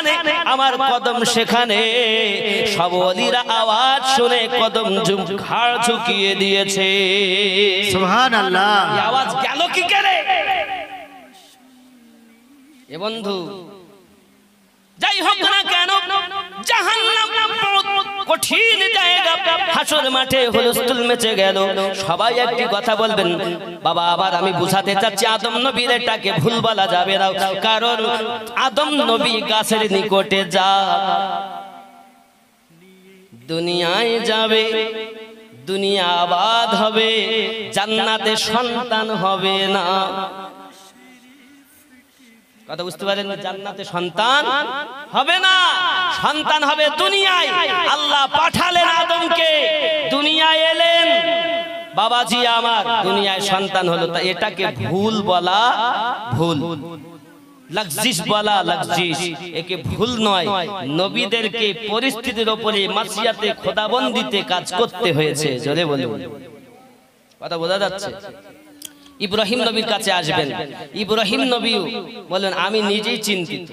যেখানে আমার কদম সেখানে। সব ওলিরা আওয়াজ শুনে কদম ঘাড় ঝুঁকিয়ে দিয়েছে। সুবহানাল্লাহ। এই আওয়াজ গেল কি করে? এ বন্ধু, যাই হোক না কেন, জাহান্নাম কঠিন জায়গা। হাসর মাঠে হুলস্থুল মেচে গেল। সবাই একটি কথা বলবেন, বাবা আবার আমি বুঝাতে চাচ্ছি, আদম নবীর এটাকে ভুল বলা যাবে না, কারণ আদম নবী গাছের নিকটে যা দুনিয়ায় যাবে, দুনিয়া আবাদ হবে, জান্নাতে সন্তান হবে না। কথা বুঝতে পারেন? জান্নাতে সন্তান হবে না, সন্তান হবে দুনিয়ায়। আল্লাহ পাঠালেন আদমকে, দুনিয়ায় এলেন, বাবাজি আমার দুনিয়ায় সন্তান হলো। তা এটাকে ভুল বলা ভুল, লগ্জিস বলা লগ্জিস, একে ভুল নয়। নবীদেরকে পরিস্থিতির উপরে মাসিয়াতে খোদাবন্দিতে কাজ করতে হয়েছে। জোরে বলে কথা বোঝা যাচ্ছে? ইব্রাহিম নবীর কাছে আসবেন, ইব্রাহিম নবী বলেন আমি নিজেই চিন্তিত,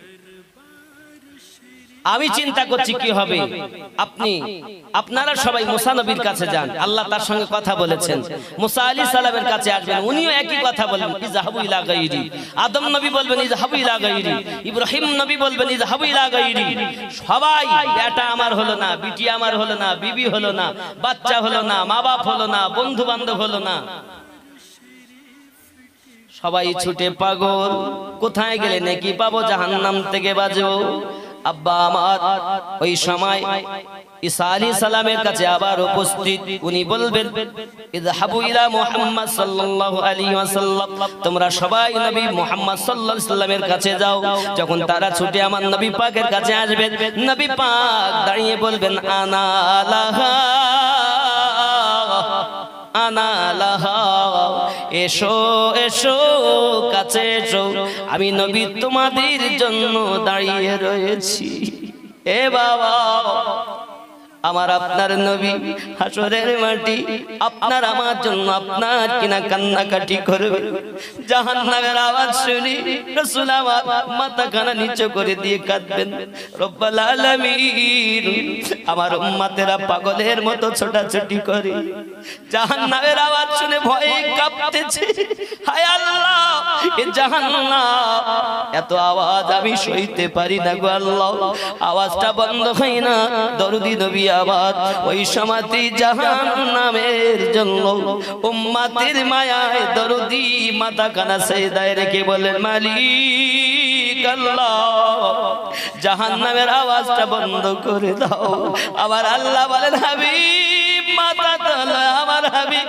আমি চিন্তা করছি কি হবে। আপনারা সবাই মুসা নবীর কাছে যান, আল্লাহ তার সঙ্গে কথা বলেছেন। মুসা আলাইহিস সালামের কাছে আসবেন, উনিও একই কথা বলবেন, ইযহাবু ইলা গায়রি। আদম নবী বলবেন ইযহাবু ইলা গায়রি, ইব্রাহিম নবী বলবেন ইযহাবু ইলা গায়রি। সবাই এটা আমার হলো না, বিটি আমার হলো না, বিবি হলো না, বাচ্চা হলো না, মা বাপ হলো না, বন্ধু বান্ধব হলো না, সবাই ছুটে পাগল। কোথায় গেলে নাকি পাবো, জাহান্নাম থেকে বাঁচবো। আব্বা আমার ওই সময় ঈসা আলাইহিস সালামের কাছে আবার উপস্থিত, উনি বলবেন ইযহাবু ইলা মুহাম্মদ সাল্লাল্লাহু আলাইহি ওয়াসাল্লাম, তোমরা সবাই নবী মুহাম্মদ সাল্লাল্লাহু আলাইহি ওয়াসাল্লামের কাছে যাও। যখন তারা ছুটে আমার নবী পাকের কাছে আসবে, নবী পাক দাঁড়িয়ে বলবেন আনা লাহা আনা লাহা, এসো এসো কাছে এসো, আমি নবী তোমাদের জন্য দাঁড়িয়ে রয়েছি। এ বাবা, আমার আপনার নবী হাসরের মাটি, আপনার আমার জন্য আপনার কিনা কান্নাকাটি করবে। জাহান্নামের আওয়াজ শুনি রাসূল আমার মাথা খানা নিচু করে দিয়ে কাঁদবেন, রব্বুল আলামিন আমার উম্মতেরা পাগলের মতো ছোটাছুটি করে, জাহান্নামের আওয়াজ শুনে ভয়ে কাঁপতেছে। হায় আল্লাহ, এ জাহান্নাম, এত আওয়াজ আমি সইতে পারি না গো আল্লাহ, আওয়াজটা বন্ধ হয় না। দরদি নবী আবার ওই সমাতি জাহান্নামের জন্য উম্মতের মায়ায় দরদি মাথা কানা সেজদায় রেখে বলেন মালিক আল্লাহ, জাহান্নামের আওয়াজটা বন্ধ করে দাও। আবার আল্লাহ বলেন হাবিব মাথা তোলো, আমার হাবিব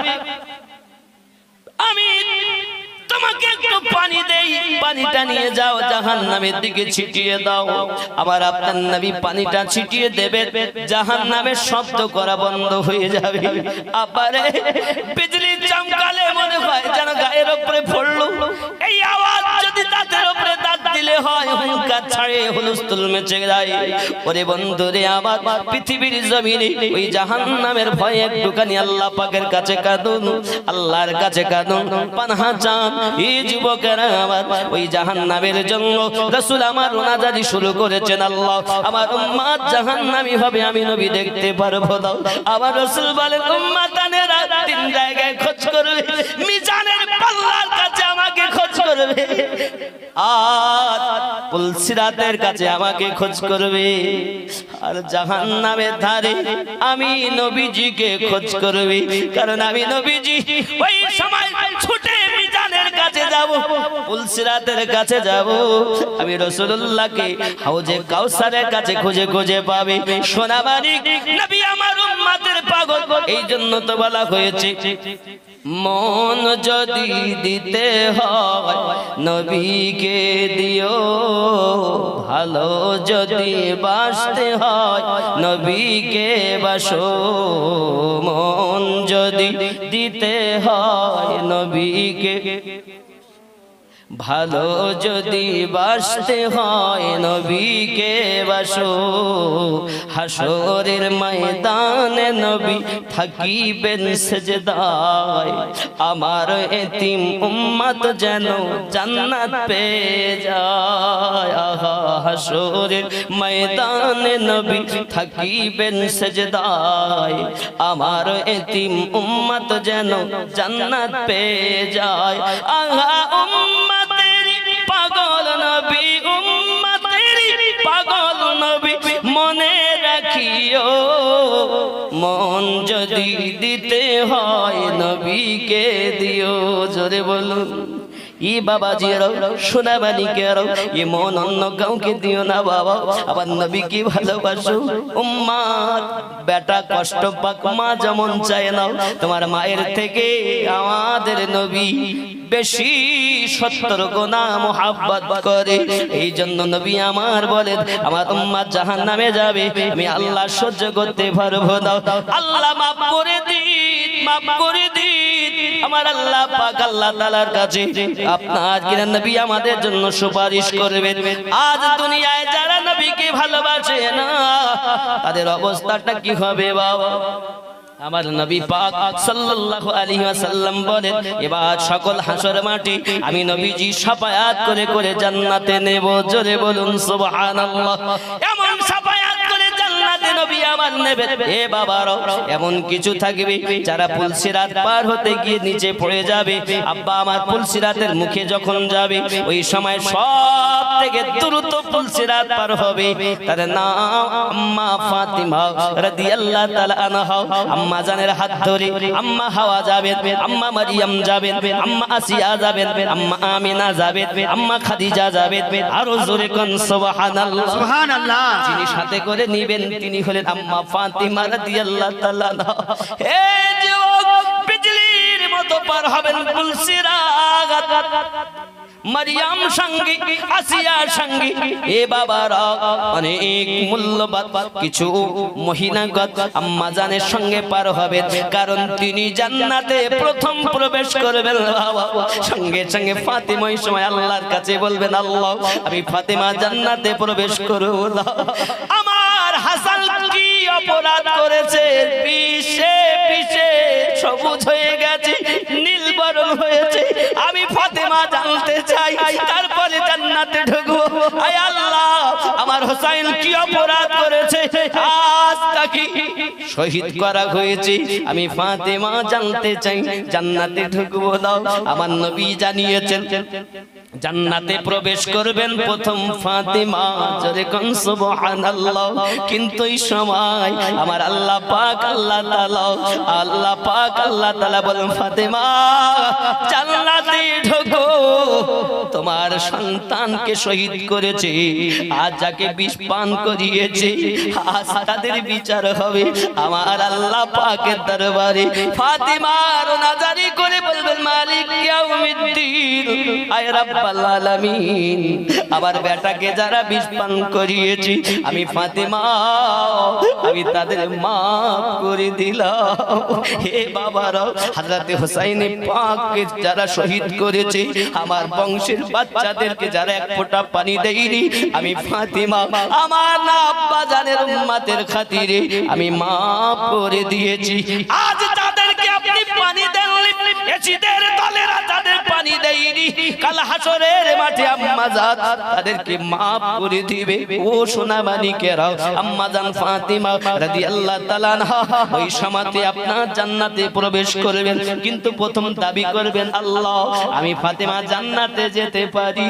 আমি তোমাকে একটু পানি দেই, পানিটা নিয়ে যাও জাহান্নামের দিকে ছিটিয়ে দাও। আবার আপনার নবী পানিটা ছিটিয়ে দেবে, জাহান্নামের শব্দ করা বন্ধ হয়ে যাবে। আবারে বিজলি চমকালে মনে হয় যেন গায়ের উপরে পড়লো। এই আওয়াজ যদি দাঁতের উপরে দাঁত দিলে হয় হুঙ্কার ছাড়ে হুলস্থুল মেচে যায়। ওরে বন্ধুরে, আবার পৃথিবীর জমিনে ওই জাহান্নামের ভয়ে একটুখানি আল্লাহ পাকের কাছে কাঁদুন, আল্লাহর কাছে কাঁদুন, পানাহ চান। এই যুবকেরা আমার ওই জাহান্নামের জন্য রাসূল আমার মুনাজাতি শুরু করেছেন, আল্লাহ আমার উম্মত জাহান্নামী হবে আমি নবী দেখতে পারবো দাও। আবার রাসূল বলেন উম্মতানেরা তিন জায়গায় খোঁজ করবে, মিজানের পাল্লার কাছে আমাকে খোঁজ করবে, আর পুলসিরাতের কাছে আমাকে খোঁজ করবে, আর জাহান্নামের ধারে আমি নবীজিকে খোঁজ করবে। কারণ আমি নবীজি ওই সময় ছুটে মিজানের কাছে যাব, পুলসিরাতের কাছে যাব, আমি রাসূলুল্লাহকে হাউজে কাউসারের কাছে খুঁজে খুঁজে পাবে। সোনাবাড়ি নবী আমার উম্মতের পাগল, এই জন্য তো বলা হয়েছে মন যদি দিতে হয় নবীকে দিও, ভালো যদি বাসতে হয় নবীকে বাসো, মন যদি দিতে হয় নবীকে ভালো যদি বাসতে হয় নবীকে বাসো, হাসরের ময়দানে নবী থাকিবেন সেজদায়, আমার এতিম উম্মত যেন জান্নাত পেয়ে যায়। আহা, হাসরের ময়দানে নবী থাকিবেন সেজদায়, আমার এতিম উম্মত যেন জান্নাত পেয়ে যায়। আহা উম্মতেরি পাগল নবী, উম্মতেরি পাগল নবী, মনে রাখিও মন যদি দিতে হয় নবীকে দিও। জোরে বলুন ই বাবাজিরা, সোনামানিকেরা, এ মন অন্য কাউকে দিও না বাবা, আবার নবীকে ভালোবাসো। উম্মার বেটা কষ্ট পাক, মা যেমন চায় না, তোমার মায়ের থেকে আমাদের নবী বেশি 70 গুণা মুহাব্বত করে। এই জন্য নবী আমার বলেন, আমার উম্মাত জাহান্নামে যাবে, আমি আল্লাহ সহ্য করতে পারবো না। আল্লাহ মাফ করে দিন, মাফ করে দিন আমার আল্লাহ পাক আল্লাহ তাআলার কাছে আপনার কিনা নবী আমাদের জন্য সুপারিশ করবেন। আজ দুনিয়ায় যারা নবীকে ভালোবাসে না, তাদের অবস্থাটা কি হবে বাবা? আমার নবী পাক সাল্লাল্লাহু আলাইহি ওয়াসাল্লাম বলেন, এবার সকল হাসর মাটি আমি নবীজি শাফায়াত করে করে জান্নাতে নেব। জোরে বলুন সুবহানাল্লাহ। এমন শাফায়াত করে জান্নাতে নবী আমার নেবে। এ বাবারা, এমন কিছু থাকবে যারা পুলসিরাত পার হতে গিয়ে নিচে পড়ে যাবে। আব্বা আমার পুলসিরাতের মুখে যখন যাবে, ওই সময় সব থেকে দ্রুত পুলসিরাত পার হবে। তার নাম আম্মা ফাতিমা রাদিয়াল্লাহু তাআলা আনহা। আম্মা জানের হাত ধরে আম্মা হাওয়া যাবেন, আম্মা মারিয়াম যাবেন, আম্মা আসিয়া যাবেন, আম্মা আমিনা যাবেন, আম্মা খাদিজা যাবেন। আরো জোরে কোন সুবহানাল্লাহ, সুবহানাল্লাহ। যিনি সাথে করে নিবেন তিনি হলেন আম্মা ফাতিমা রাদিয়াল্লাহু তাআলা আনহা। হে যুবক, বিজলির মতো পার হবেন পুলসিরাত। মারিয়াম সঙ্গী, আসিয়া সঙ্গী, এ বাবারা অনেক মূল্যবান কিছু মহিলাগত আম্মা জানের সঙ্গে পার হবেন, কারণ তিনি জান্নাতে প্রথম প্রবেশ করবেন। সঙ্গে সঙ্গে ফাতিমা ওই সময় আল্লাহর কাছে বলবেন, আল্লাহ আমি ফাতিমা জান্নাতে প্রবেশ করব। আমার হাসান কি অপরাধ করেছে? পিছে পিছে সবুজ হয়ে গেছে, নীল বরণ হয়েছে, আমি ফাতিমা জানতে চাই, তারপরে জান্নাতে ঢুকবো। আয় আল্লাহ, আমার হোসাইন কি অপরাধ করেছে? আজ তাকে শহীদ করা হয়েছে, আমি ফাতিমা জানতে চাই, জান্নাতে ঢুকবো দাও। আমার নবী জানিয়েছেন জান্নাতে প্রবেশ করবেন প্রথম ফাতিমা। জোরে কোন সুবহানাল্লাহ। কিন্তু এই সময় আমার আল্লাহ পাক আল্লাহ তাআলা, আল্লাহ পাক আল্লাহ তাআলা বলেন, ফাতিমা জান্নাতে ঢোকো, তোমার সন্তানকে শহীদ করেছে, আজ যাকে বিষ পান করিয়েছে, আজ তাদের বিচার হবে আমার আল্লাহ পাকের দরবারে। ফাতিমা রোনাজারি করে বলবেন, মালিক ইয়াউমিদ্দিন, আয় রাব্বাল আলামিন, আবার বেটাকে যারা বিষ পান করিয়েছে, আমি ফাতিমা আমি তাদের মাফ করে দিলাম। হে বাবারা, হযরতে হুসাইন পাককে যারা শহীদ করেছে, আমার বংশের বাচ্চাদেরকে যারা এক ফোঁটা পানি দেয়নি, আমি ফাতিমা আমার না আব্বা জানের উম্মতের খাতিরে আমি মাফ করে দিয়েছি। আজ তাদেরকে আপনি পানি দেননি, এসিদের দলেরা তাদের পানি দেয়নি, কাল হাসরের মাঠে আম্মা জান তাদেরকে মাফ করে দিবে। ও সোনামানিকেরা, আম্মা জান ফাতিমা রাদিয়াল্লাহু তাআলা আনহা ওই সময়তে আপনার জান্নাতে প্রবেশ করবেন, কিন্তু প্রথম দাবি করবেন, আল্লাহ আমি ফাতিমা জান্নাতে যেতে পারি।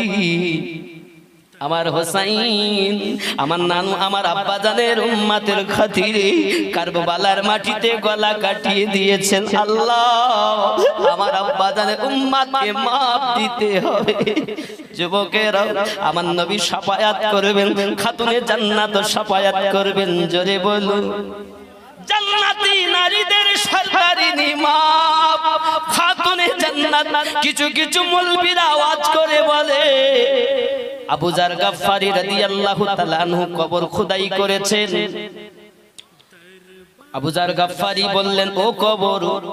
আমার হোসাইন আমার নানু আমার আব্বা জানের উম্মতের খাতিরে কারবালার মাটিতে গলা কাটিয়ে দিয়েছেন। আল্লাহ আমার আব্বা জানের উম্মতকে মাফ দিতে হবে। যুবকেরা, আমার নবী শাফায়াত করবেন, খাতুনে জান্নাত শাফায়াত করবেন। জোরে বলুন, জান্নাতি নারীদের সরকারি নিমাপ খাতুনে জান্নাত। কিছু কিছু মুলবিরা আওয়াজ করে বলে, আবু যার গাফফারি রাদিয়াল্লাহু তাআলা আনহু কবর খোদাই করেছেন। আবু যার গাফফারি বললেন, ও কবর,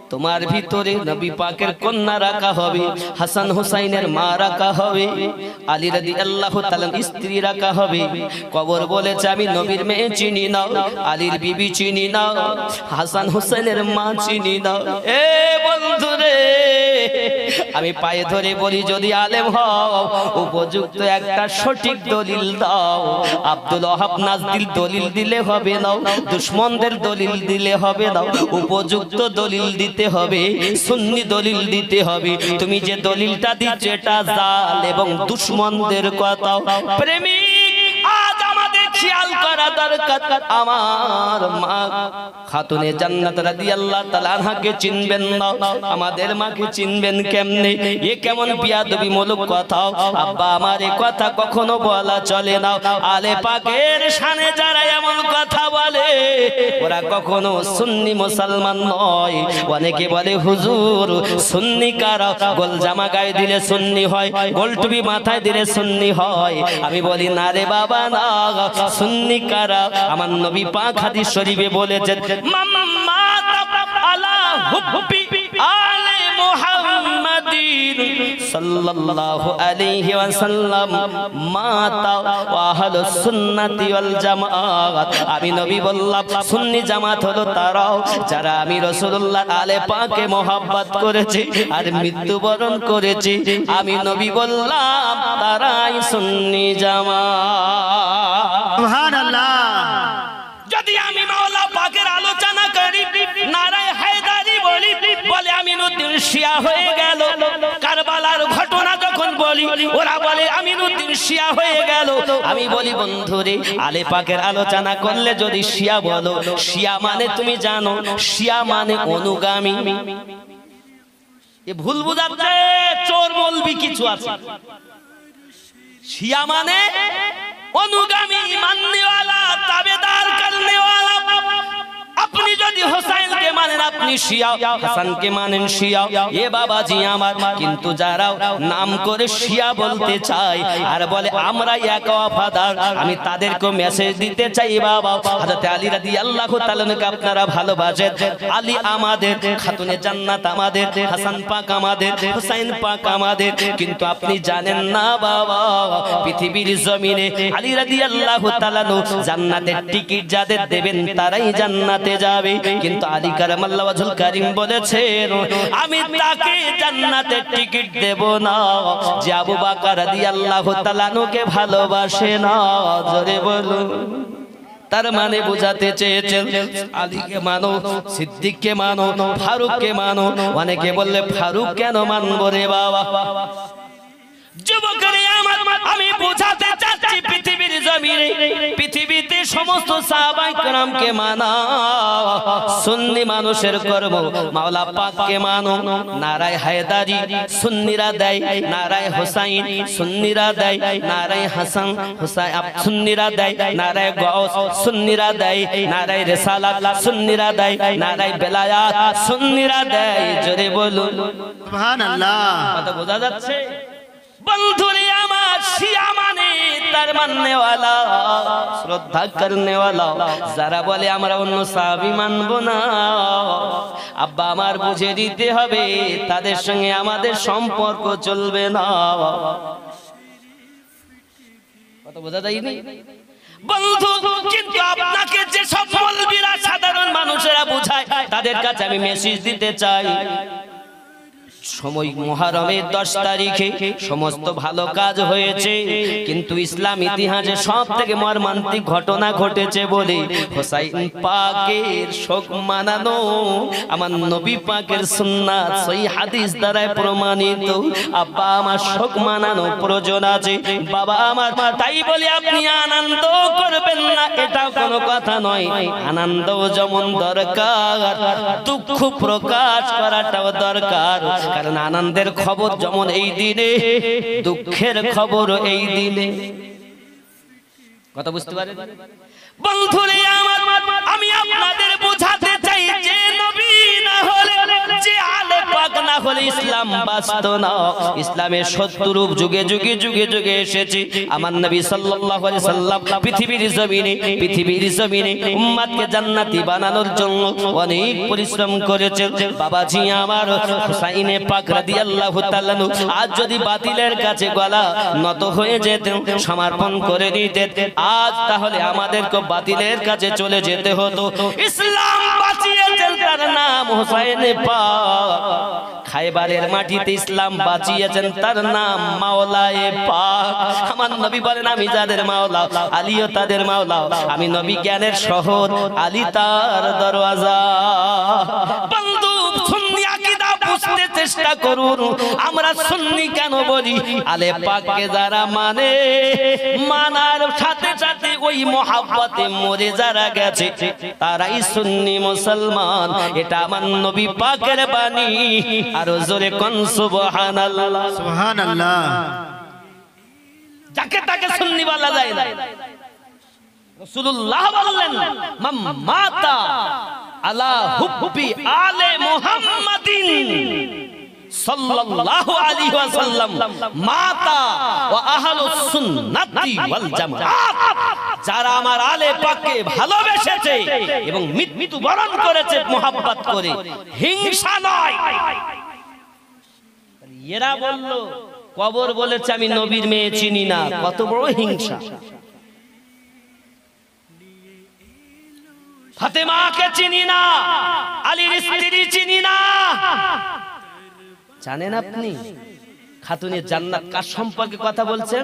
তোমার ভিতরে নবী পাকের কন্যা রাখা হবে, হাসান হুসাইনের মা রাখা হবে, আলী রাদিয়াল্লাহু তাআলার স্ত্রী রাখা হবে। কবর বলেছে আমি নবীর মেয়ে চিনি না, আলীর বিবি চিনি না, হাসান হুসাইনের মা চিনি না। এ বন্ধুরে, আমি পায়ে ধরে বলি যদি আলেম হও উপযুক্ত একটা সঠিক দলিল দাও। আব্দুল ওয়াহাব নাজদিল দলিল দিলে হবে না, দুশমনদের দলিল দিলে হবে না, উপযুক্ত দলিল দিতে হবে, সুন্নি দলিল দিতে হবে। তুমি যে দলিলটা দিচ্ছ এটা জাল এবং দুশমনদের কথা। প্রেমিক, আজ আমাদের খেয়াল করা দরকার। আমার মা খাতুনে জান্নাত রাদিয়াল্লাহু তাআলা আনহাকে চিনবেন না, আমাদের মাকে চিনবেন কেমনে? এ কেমন বিয়াদবিমূলক কথা? আব্বা আমার এই কথা কখনো বলা চলে না। আলে পাকের শানে যারা এমন কথা বলে ওরা কখনো সুন্নি মুসলমান নয়। অনেকে বলে হুজুর সুন্নি কারা? গোল জামা গায়ে দিলে সুন্নি হয়, গোল টুপি মাথায় দিলে সুন্নি হয়। আমি বলি না রে বাবা না, সুন্নি কারা? আমার নবী পাক হাদিস শরীফে বলেছেন মাম্মা আলা হুব্বি আলে মুহাম্মাদিন সাল্লাল্লাহু আলাইহি ওয়াসাল্লাম মাতা ওয়া আহলুস সুন্নাতি ওয়াল জামাত। আমি নবী বললাম সুন্নি জামাত হলো তারা যারা আমি রাসূলুল্লাহ আলে পাকে মোহাব্বত করেছে আর মৃত্যুবরণ করেছে। আমি নবী বললাম তারাই সুন্নি জামাত। সুবহানাল্লাহ। যদি আমি মাওলা পাকের আলোচনা করি, নারায়ে হায়দারি বলি, বলে আমিনুদ্দিন শিয়া হয়ে গেল। কারবালার ঘটনা যখন বলি ওরা বলে আমিনুদ্দিন শিয়া হয়ে গেল। আমি বলি বন্ধুরে, আলে পাকের আলোচনা করলে যদি শিয়া বলো, শিয়া মানে তুমি জানো শিয়া মানে অনুগামী। এ ভুল বুঝাচ্ছে, চোর মৌলবি কিছু আছে। শিয়া মানে অনুগামী, মাননেওয়ালা, তাবেদার করনেওয়ালা। আপনি যদি হোসেনকে মানেন আপনি শিয়া, হাসানকে মানেন শিয়া, এ বাবাজি আমার। কিন্তু যারা নাম করে শিয়া বলতে চায় আর বলে আমরা এক ওয়াফাদার, আমি তাদেরকে মেসেজ দিতে চাই বাবা হযরত আলী রাদিয়াল্লাহু তাআলাকে আপনারা ভালোবাসেন। আলী আমাদের, খাতুনে জান্নাত আমাদের, হাসান পাক আমাদের, হুসাইন পাক আমাদের। কিন্তু আপনি জানেন না বাবা, পৃথিবীর জমিনে আলী রাদিয়াল্লাহু তাআলা জান্নাতের টিকিট যাদের দেবেন তারাই জান্নাতে যাবে। কিন্তু আলী কারামাল্লাহু ওয়াজহুল কারীম বলেছেন আমি তাকে জান্নাতের টিকিট দেব না যে আবু বকর রাদিয়াল্লাহু তাআলা কে ভালোবাসে না। জোরে বলুন। তার মানে বোঝাতে চেয়েছেন আলীকে মানো, সিদ্দিককে মানো, ফারুককে মানো। অনেকে বললে ফারুক কেন মানবো রে বাবা? যুবকরে আমার, আমি বোঝাতে চাচ্ছি পৃথিবীর জমিনে, পৃথিবীতে সমস্ত সাহাবায়ে কেরামকে মানা সুন্নি মানুষের কর্ম। মাওলা পাককে মানো, নারায়ে হায়দারি সুন্নিরা দেয়, নারায়ে হুসাইন সুন্নিরা দেয়, নারায়ে হাসান হুসাইন সুন্নিরা দেয়, নারায়ে গাউস সুন্নিরা দেয়, নারায়ে রিসালাত সুন্নিরা দেয়, নারায়ে বেলায়াত সুন্নিরা দেয়। জোরে বলুন সুবহানাল্লাহ। কথা বোঝা যাচ্ছে? বন্ধুরে আমার, শিয়া মানে তার মাননেওয়ালা, শ্রদ্ধা করনেওয়ালা। যারা বলে আমরা অন্য সাহাবী মানবো না, আব্বা আমার বুঝে দিতে হবে তাদের সঙ্গে আমাদের সম্পর্ক চলবে না। কথা বোঝা যায়নি বন্ধু? কিন্তু আপনাকে যে সব মৌলবীরা সাধারণ মানুষেরা বোঝায় তাদের কাছে আমি মেসেজ দিতে চাই, সময় মুহররমের 10 তারিখে সমস্ত ভালো কাজ হয়েছে, কিন্তু ইসলাম ইতিহাসে সবথেকে মর্মান্তিক ঘটনা ঘটেছে বলে হুসাইন পাকের শোক মানানো আমার নবী পাকের সুন্নাত সহিহ হাদিস দ্বারা প্রমাণিত। আব্বা আমার শোক মানানো প্রয়োজন আছে বাবা আমার। তাই বলে আপনি আনন্দ করবেন না এটা কোনো কথা নয়। আনন্দ যেমন দরকার, দুঃখ প্রকাশ করাটাও দরকার। কারণ আনন্দের খবর যেমন এই দিনে, দুঃখের খবর এই দিনে। কথা বুঝতে পারেন বন্ধুরে আমার? আমি আপনাদের বোঝাতে চাই যে নবী না হলে, যে আলে পাক না তাহলে ইসলাম বাঁচত না। ইসলামের সত্য রূপ যুগে যুগে যুগে যুগে এসেছে। আমার নবী সাল্লাল্লাহু আলাইহি সাল্লাম পৃথিবীর জমিনে উম্মতকে জান্নাতি বানানোর জন্য অনেক পরিশ্রম করেছেন। বাবাজি আমার হুসাইনে পাক রাদিয়াল্লাহু তাআলা আজ যদি বাতিলের কাছে গলা নত হয়ে যেতেন, সমর্পণ করে দিতেন, আজ তাহলে আমাদেরকে বাতিলের কাছে চলে যেতে হতো। ইসলাম বাঁচিয়েছেন তার নাম হুসাইনে পাক। খায়বারের মাটিতে ইসলাম বাঁচিয়েছেন তার নাম মাওলায়ে পাক। আমার নবী বলেন আমি যাদের মাওলা, আলীও তাদের মাওলা। আমি নবী জ্ঞানের শহর, আলী তার দরওয়াজা। বন্ধু সুন্নি আকীদা বুঝতে চেষ্টা করুন। আমরা সুন্নি কেন বলি? আলে পাককে যারা মানে, মানার সাথে সাথে ওই মহব্বতে মরে যারা গেছে তারাই সুন্নি মুসলমান। এটা আমার নবী পাকের বাণী। আরো জোরে কোন সুবহানাল্লাহ। সুবহানাল্লাহ। যাকে তাকে সুন্নি বলা যায় না। রাসূলুল্লাহ বললেন মান মাতা আলা হুব্বি আলে মুহাম্মাদিন সাল্লাল্লাহু আলাইহি ওয়াসাল্লাম মাতা ওয়া আহলুস সুন্নাতি ওয়াল জামাআত। যারা আমার আলে পাককে ভালোবেসেছে এবং মৃত্যু বরণ করেছে মোহাব্বত করে, হিংসা নয়। এরা বলল কবর বলেছে আমি নবীর মেয়ে চিনি না, কত বড় হিংসা। ফাতেমাকে চিনি না, আলীর স্ত্রী চিনি না। জানেন আপনি খাতুনে জান্নাত কার সম্পর্কে কথা বলছেন?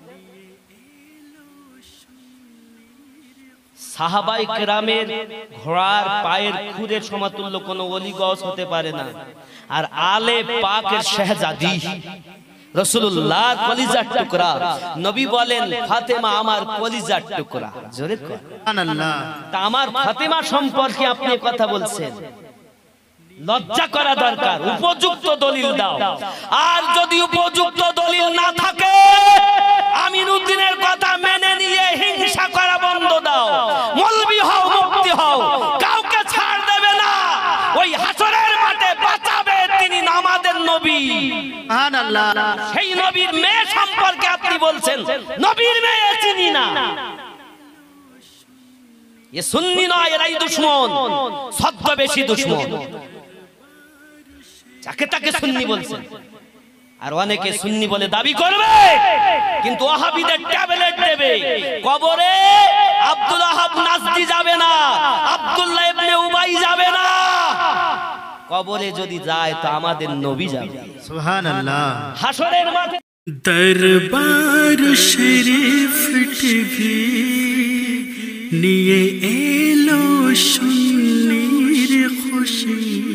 সাহাবায়ে কেরামের ঘোড়ার পায়ের খুরের সমতুল্য কোনো ওলি গস হতে পারে না। আর আলে পাকের শাহজাদি রাসূলুল্লাহ কলিজার টুকরা। নবী বলেন ফাতেমা আমার কলিজার টুকরা। জোরে সুবহানাল্লাহ। তা আমার ফাতেমা সম্পর্কে আপনি কথা বলছেন, লজ্জা করা দরকার। উপযুক্ত দলিল দাও। আর যদি উপযুক্ত দলিল না থাকে, আমিনউদ্দিনের কথা মেনে নিয়ে হিংসা করা বন্ধ দাও। মৌলবি হও, মুফতি হও, কাউকে ছাড় দেবে না। ওই হাসরের মাঠে বাঁচাবে তিনি আমাদের নবী। সুবহানাল্লাহ। সেই নবীর মেয়ে সম্পর্কে আপনি বলছেন নবীর মেয়ে চিনি না। এ সুন্নি নয়, এরাই দুশমন, সদ্য বেশি দুশমন। যাকে তাকে সুন্নি বলছেন। আর অনেকে সুন্নি বলে দাবি করবে, কিন্তু ওয়াহাবিদের ট্যাবলেট দেবে। কবরে আব্দুল ওয়াহাব নাজদি যাবে না, আব্দুল্লাহ ইবনে উবাই যাবে না। কবরে যদি যায় তো আমাদের নবী যাবে। সুবহানাল্লাহ। হাসরের মাঠে দরবার শরীফ টিভি নিয়ে এলো সুন্নির খুশি।